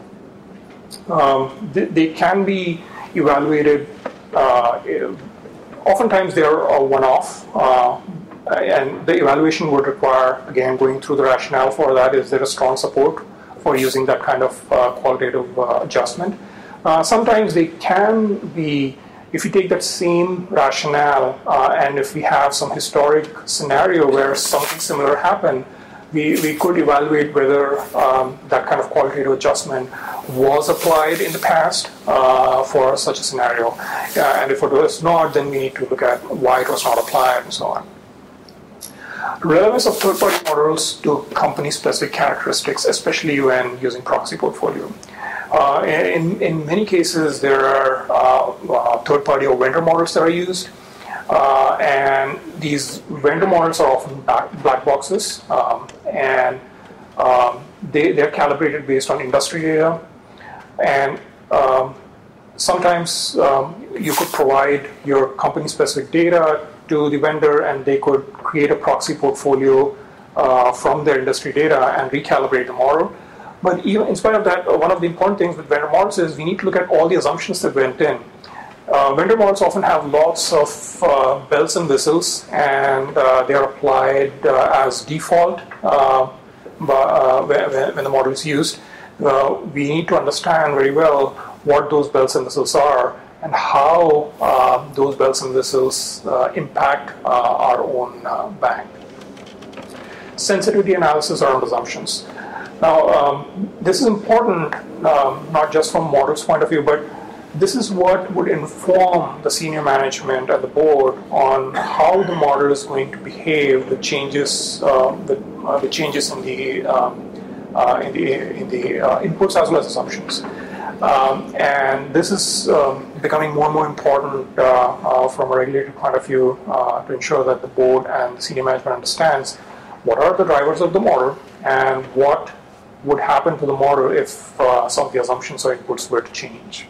They can be evaluated. Oftentimes they are a one-off, and the evaluation would require, again, going through the rationale for that. Is there a strong support for using that kind of qualitative adjustment? Sometimes they can be, if you take that same rationale and if we have some historic scenario where something similar happened, we could evaluate whether that kind of qualitative adjustment was applied in the past for such a scenario. And if it was not, then we need to look at why it was not applied and so on. Relevance of third-party models to company-specific characteristics, especially when using proxy portfolio. In many cases, there are third-party or vendor models that are used. And these vendor models are often black boxes, and they're calibrated based on industry data. And sometimes you could provide your company-specific data to the vendor, and they could create a proxy portfolio from their industry data and recalibrate the model. But even in spite of that, one of the important things with vendor models is we need to look at all the assumptions that went in. Vendor models often have lots of bells and whistles, and they are applied as default when the model is used. We need to understand very well what those bells and whistles are and how those bells and whistles impact our own bank. Sensitivity analysis around assumptions. Now, this is important not just from model's point of view, but this is what would inform the senior management and the board on how the model is going to behave with changes, the changes in the inputs as well as assumptions. And this is becoming more and more important from a regulatory point of view to ensure that the board and the senior management understands what are the drivers of the model and what would happen to the model if some of the assumptions or inputs were to change.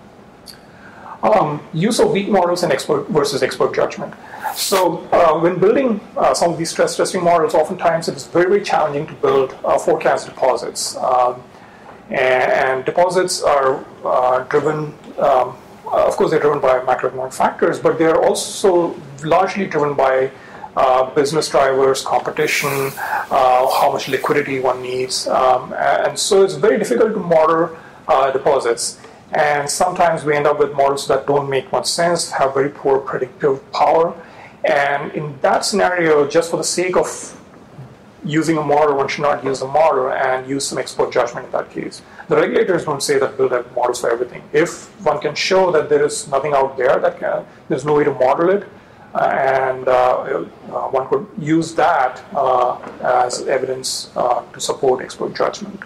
Use of weak models and expert versus expert judgment. So when building some of these stress testing models, oftentimes it is very, very challenging to build forecast deposits. And deposits are driven, of course, they're driven by macroeconomic factors, but they're also largely driven by business drivers, competition, how much liquidity one needs. And so it's very difficult to model deposits. And sometimes we end up with models that don't make much sense, have very poor predictive power. And in that scenario, just for the sake of using a model, one should not use a model and use some expert judgment in that case. The regulators don't say that build have models for everything. If one can show that there is nothing out there, there's no way to model it, and one could use that as evidence to support expert judgment.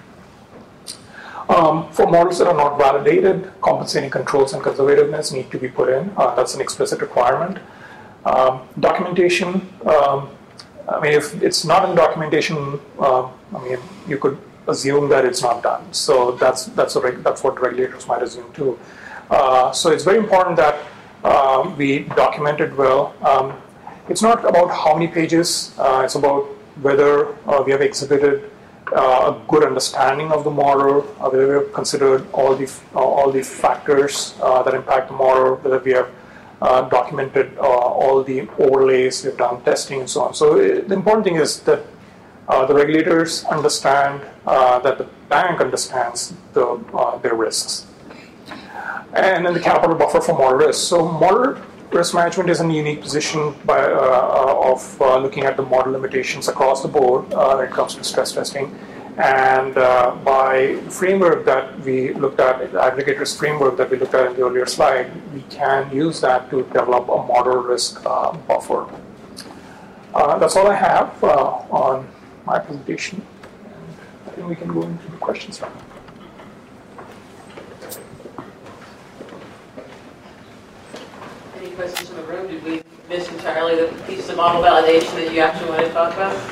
For models that are not validated, compensating controls and conservativeness need to be put in. That's an explicit requirement. Documentation, I mean, if it's not in documentation, I mean, you could assume that it's not done. So that's what regulators might assume too. So it's very important that we document it well. It's not about how many pages. It's about whether we have exhibited a good understanding of the model, whether we have considered all the factors that impact the model, whether we have documented all the overlays, we've done testing and so on. So the important thing is that the regulators understand, that the bank understands their risks. And then the capital buffer for model risk. So model risk management is in a unique position of looking at the model limitations across the board when it comes to stress testing. And by the framework that we looked at, the aggregators framework that we looked at in the earlier slide, we can use that to develop a model risk buffer. That's all I have on my presentation. And I think we can go into the questions now. Any questions in the room? Did we miss entirely the pieces of model validation that you actually wanted to talk about?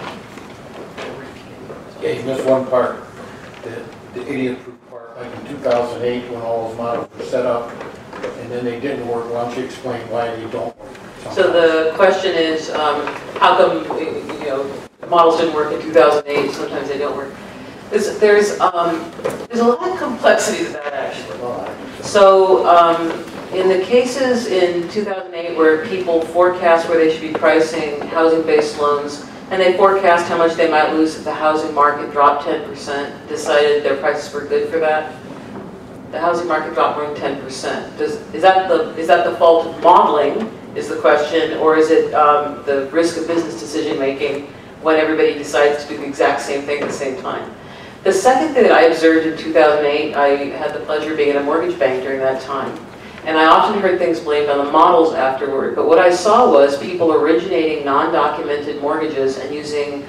Yeah, you missed one part, the idiot-proof part, like in 2008 when all those models were set up, and then they didn't work. Why don't you explain why they don't work? So the question is, how come models didn't work in 2008? Sometimes they don't work. There's a lot of complexity to that actually. So in the cases in 2008 where people forecast where they should be pricing housing-based loans, and they forecast how much they might lose if the housing market dropped 10%, decided their prices were good for that, the housing market dropped more than 10%. Is that the fault of modeling, is the question, or is it the risk of business decision making when everybody decides to do the exact same thing at the same time? The second thing that I observed in 2008, I had the pleasure of being in a mortgage bank during that time. And I often heard things blamed on the models afterward. But what I saw was people originating non-documented mortgages and using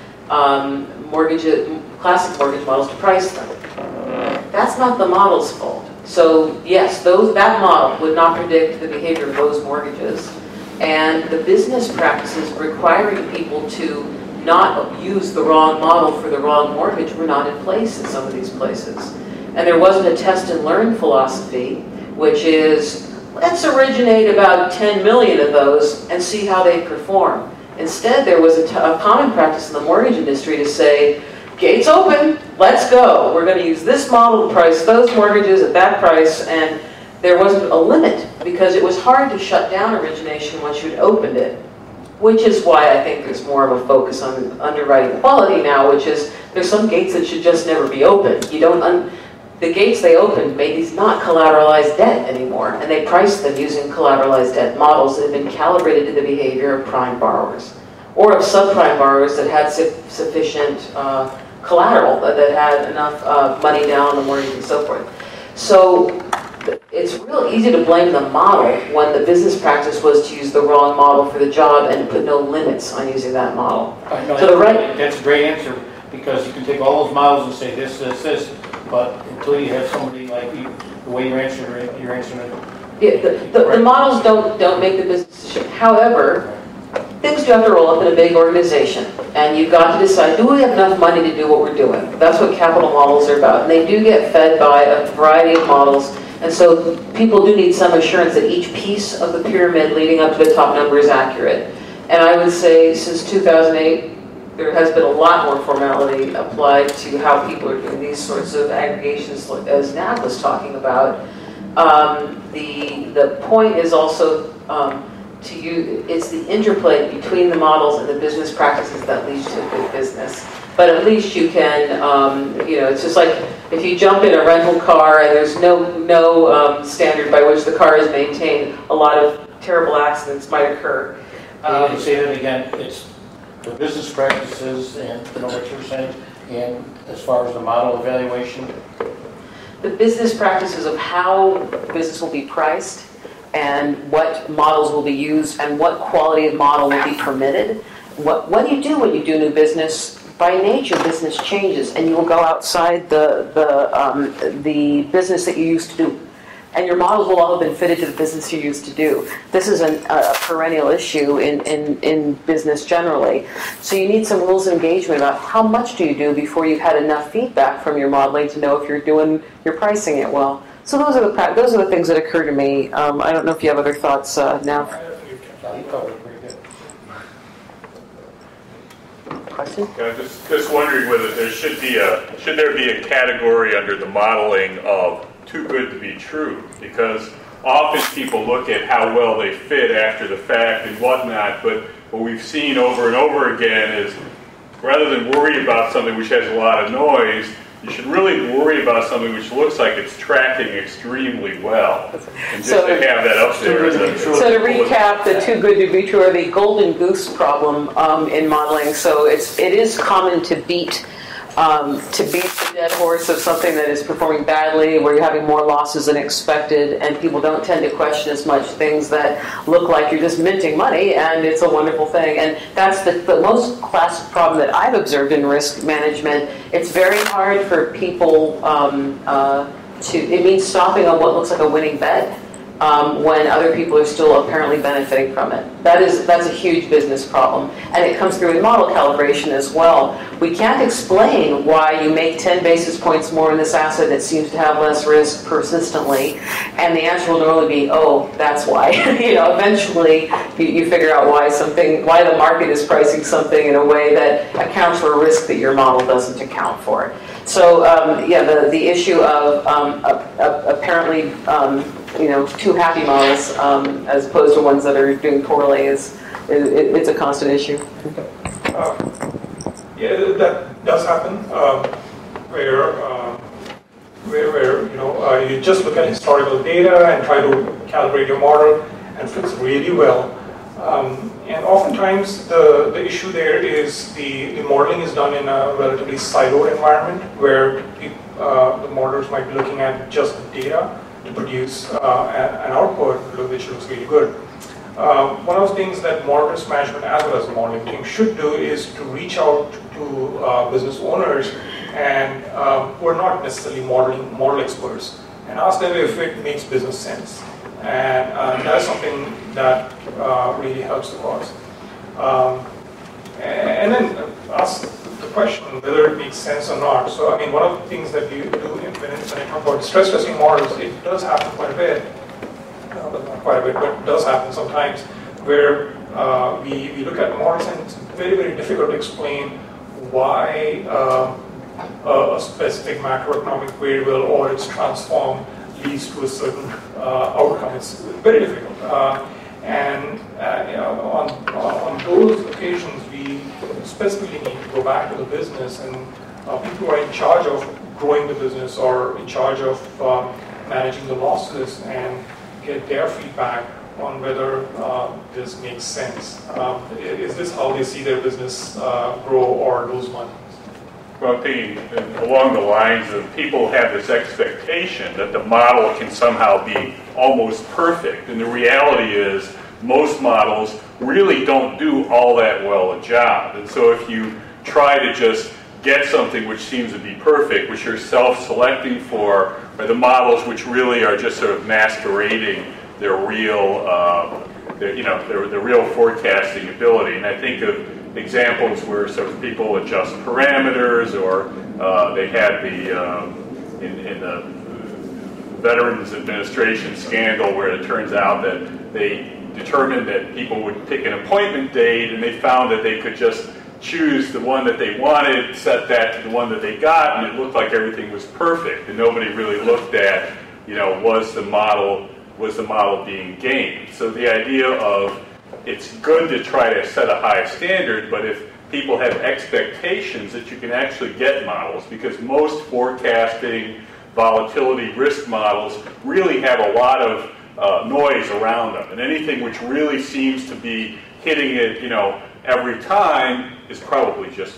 classic mortgage models to price them. That's not the model's fault. So yes, that model would not predict the behavior of those mortgages. And the business practices requiring people to not use the wrong model for the wrong mortgage were not in place in some of these places. And there wasn't a test and learn philosophy which is, let's originate about 10 million of those and see how they perform. Instead, there was a common practice in the mortgage industry to say, gates open, let's go. We're going to use this model to price those mortgages at that price, and there wasn't a limit because it was hard to shut down origination once you'd opened it, which is why I think there's more of a focus on underwriting quality now, which is there's some gates that should just never be opened. You don't the gates they opened made these not collateralized debt anymore, and they priced them using collateralized debt models that have been calibrated to the behavior of prime borrowers or of subprime borrowers that had sufficient collateral, that had enough money down on the mortgage and so forth. So it's real easy to blame the model when the business practice was to use the wrong model for the job and put no limits on using that model. No, so that's a great answer, because you can take all those models and say this, this, this, but until you have somebody like you, the way you're answering it. Yeah, the models don't make the business decision. However, things do have to roll up in a big organization, and you've got to decide, do we have enough money to do what we're doing? That's what capital models are about, and they do get fed by a variety of models, and so people do need some assurance that each piece of the pyramid leading up to the top number is accurate. And I would say since 2008, there has been a lot more formality applied to how people are doing these sorts of aggregations, as Nav was talking about. The point is also it's the interplay between the models and the business practices that leads to good business. But at least you can, it's just like if you jump in a rental car and there's no standard by which the car is maintained, a lot of terrible accidents might occur. Can you say that again? It's the business practices and what you're saying, and as far as the model evaluation? The business practices of how business will be priced and what models will be used and what quality of model will be permitted. What do you do when you do new business? By nature, business changes, and you will go outside the business that you used to do. And your models will all have been fitted to the business you used to do. This is a perennial issue in business generally. So you need some rules of engagement about how much do you do before you've had enough feedback from your modeling to know if you're pricing it well. So those are the things that occur to me. I don't know if you have other thoughts now. Question? Yeah, just wondering whether there should there be a category under the modeling of too good to be true, because often people look at how well they fit after the fact and whatnot, but what we've seen over and over again is rather than worry about something which has a lot of noise, you should really worry about something which looks like it's tracking extremely well. And just to have that up there. So to recap, the too good to be true are the golden goose problem in modeling. So it is common to beat the dead horse of something that is performing badly, where you're having more losses than expected, and people don't tend to question as much things that look like you're just minting money, and it's a wonderful thing. And that's the most classic problem that I've observed in risk management. It's very hard for people it means stopping on what looks like a winning bet when other people are still apparently benefiting from it. That's a huge business problem. And it comes through in model calibration as well. We can't explain why you make 10 basis points more in this asset that seems to have less risk persistently. And the answer will normally be, oh, that's why. Eventually you figure out why the market is pricing something in a way that accounts for a risk that your model doesn't account for. So the issue of apparently too happy models as opposed to ones that are doing poorly it's a constant issue. That does happen where you just look at historical data and try to calibrate your model and fits really well. And oftentimes the issue there is the modeling is done in a relatively siloed environment where the modelers might be looking at just the data to produce an output which looks really good. One of the things that model risk management as well as the modeling team should do is to reach out to business owners and who are not necessarily model experts and ask them if it makes business sense. And that's something that really helps the cause. And then ask the question whether it makes sense or not. So, I mean, one of the things that we do when it comes about stress testing models, it does happen quite a bit, but not quite a bit, but it does happen sometimes, where we look at models and it's very, very difficult to explain why a specific macroeconomic variable or its transform leads to a certain outcome. It's very difficult. On those occasions, we specifically need to go back to the business and people who are in charge of growing the business or in charge of managing the losses and get their feedback on whether this makes sense. Is this how they see their business grow or lose money? Well, along the lines of people have this expectation that the model can somehow be almost perfect. And the reality is most models really don't do all that well a job. And so if you try to just get something which seems to be perfect, which you're self-selecting for, or the models which really are just sort of masquerading their real, their real forecasting ability. And I think of examples where sort of people adjust parameters, or they had in the Veterans Administration scandal where it turns out that they determined that people would pick an appointment date, and they found that they could just choose the one that they wanted, set that to the one that they got, and it looked like everything was perfect. And nobody really looked at, was the model being gamed? So the idea of it's good to try to set a high standard, but if people have expectations that you can actually get models, because most forecasting, volatility, risk models really have a lot of noise around them, and anything which really seems to be hitting it, every time is probably just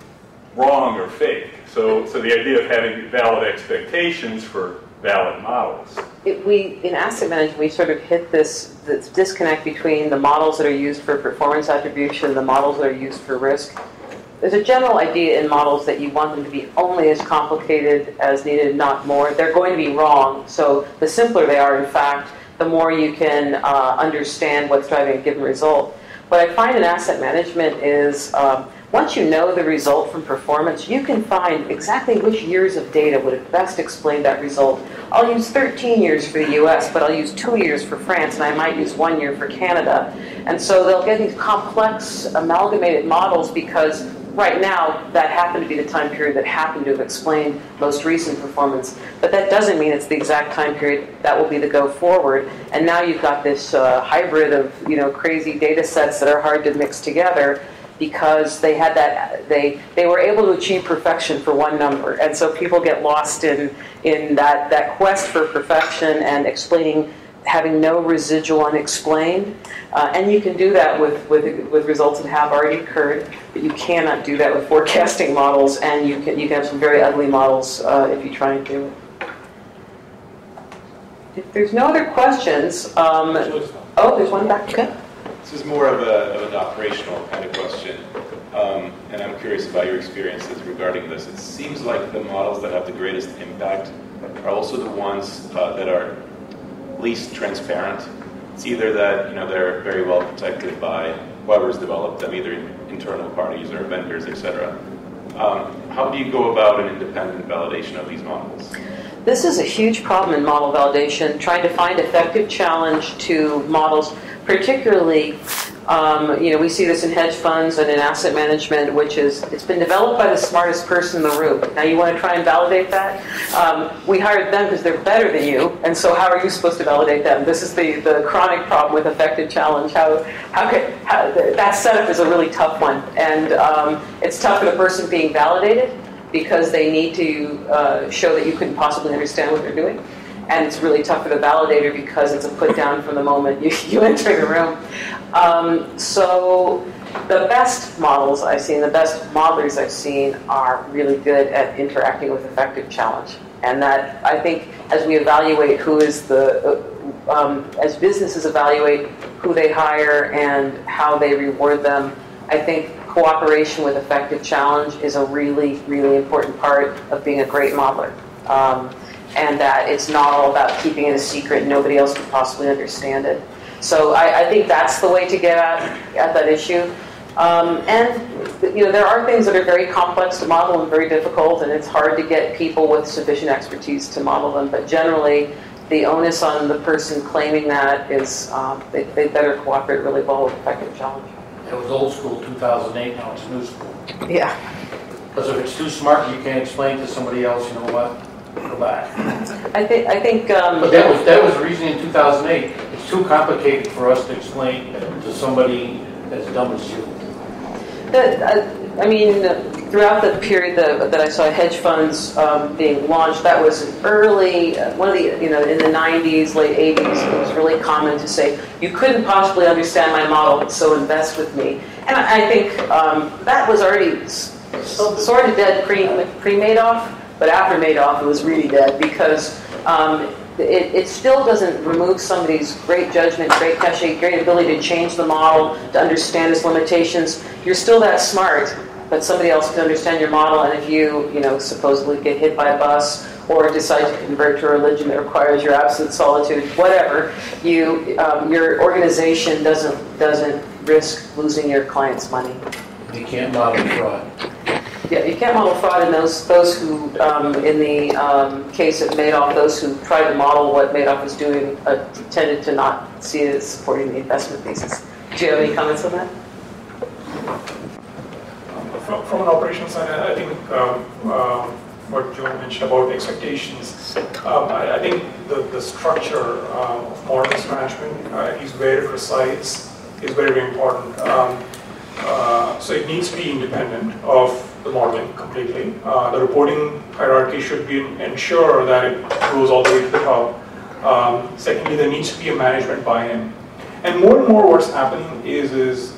wrong or fake. So the idea of having valid expectations for valid models. In asset management, we sort of hit this disconnect between the models that are used for performance attribution and the models that are used for risk. There's a general idea in models that you want them to be only as complicated as needed, not more. They're going to be wrong, so the simpler they are, in fact, the more you can understand what's driving a given result. What I find in asset management is once you know the result from performance, you can find exactly which years of data would have best explained that result. I'll use 13 years for the US, but I'll use 2 years for France, and I might use 1 year for Canada. And so they'll get these complex amalgamated models because right now that happened to be the time period that happened to have explained most recent performance. But that doesn't mean it's the exact time period that will be the go forward. And now you've got this hybrid of crazy data sets that are hard to mix together, because they had they were able to achieve perfection for one number, and so people get lost in that quest for perfection and having no residual unexplained. And you can do that with results that have already occurred, but you cannot do that with forecasting models, and you can have some very ugly models if you try and do it. If there's no other questions, there's one back. Okay. This is more of an operational kind of question, and I'm curious about your experiences regarding this. It seems like the models that have the greatest impact are also the ones that are least transparent. It's either that they're very well protected by whoever's developed them, either internal parties or vendors, etc. How do you go about an independent validation of these models? This is a huge problem in model validation, trying to find effective challenge to models, particularly, we see this in hedge funds and in asset management, which is, it's been developed by the smartest person in the room. Now you want to try and validate that? We hired them because they're better than you, and so how are you supposed to validate them? This is the chronic problem with effective challenge. That setup is a really tough one, and it's tough for the person being validated, because they need to show that you couldn't possibly understand what they're doing. And it's really tough for the validator because it's a put down from the moment you enter the room. So the best models I've seen, the best modelers I've seen are really good at interacting with effective challenge. And that, I think, as we evaluate who is as businesses evaluate who they hire and how they reward them, I think cooperation with effective challenge is a really, really important part of being a great modeler. And that it's not all about keeping it a secret, nobody else could possibly understand it. So I think that's the way to get at that issue. And there are things that are very complex to model and very difficult, and it's hard to get people with sufficient expertise to model them. But generally, the onus on the person claiming that is they better cooperate really well with effective challenge. It was old school 2008, now it's new school. Yeah. Because if it's too smart, you can't explain to somebody else, you know what, go back. I think. But that was the reason in 2008. It's too complicated for us to explain to somebody as dumb as you. Throughout the period that I saw hedge funds being launched, that was early, one of the, in the 90s, late 80s, it was really common to say, you couldn't possibly understand my model, so invest with me. And I think that was already sort of dead pre-Madoff, but after Madoff, it was really dead because it still doesn't remove somebody's great judgment, great cachet, great ability to change the model, to understand its limitations. You're still that smart, but somebody else can understand your model, and if you supposedly get hit by a bus or decide to convert to a religion that requires your absolute solitude, whatever, your organization doesn't risk losing your client's money. You can't model fraud. Yeah, you can't model fraud, and those who, in the case of Madoff, those who tried to model what Madoff was doing tended to not see it as supporting the investment thesis. Do you have any comments on that? From an operations side, I think what Joe mentioned about the expectations, I think the structure of model risk management is very precise, is very, very important. So it needs to be independent of the modeling completely. The reporting hierarchy should ensure that it goes all the way to the top. Secondly, there needs to be a management buy-in. And more what's happening is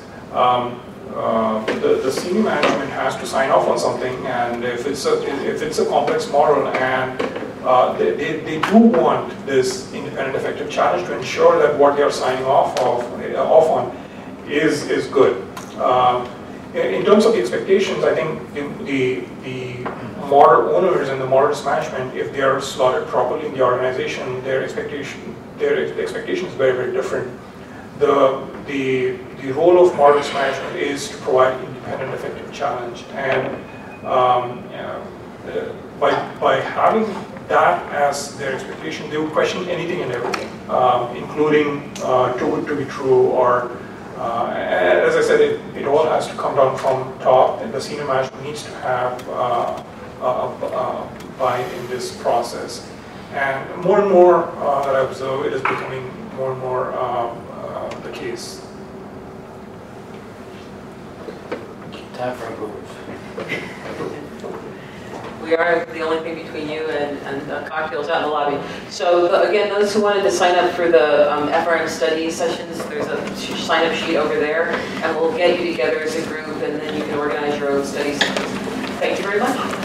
the senior management has to sign off on something, and if it's a complex model, and they do want this independent effective challenge to ensure that what they are signing off on is good. In terms of the expectations, I think the model owners and the model risk management, if they are slotted properly in the organization, their expectation is very, very different. The role of model risk management is to provide independent effective challenge, and by having that as their expectation, they would question anything and everything, including too good to be true, or as I said, it all has to come down from top, and the senior management needs to have a buy-in in this process. And more that I observe, it is becoming more and more the case. Time for improvements. We are the only thing between you and cocktails out in the lobby. So again, those who wanted to sign up for the FRM study sessions, there's a sign-up sheet over there, and we'll get you together as a group, and then you can organize your own study sessions. Thank you very much.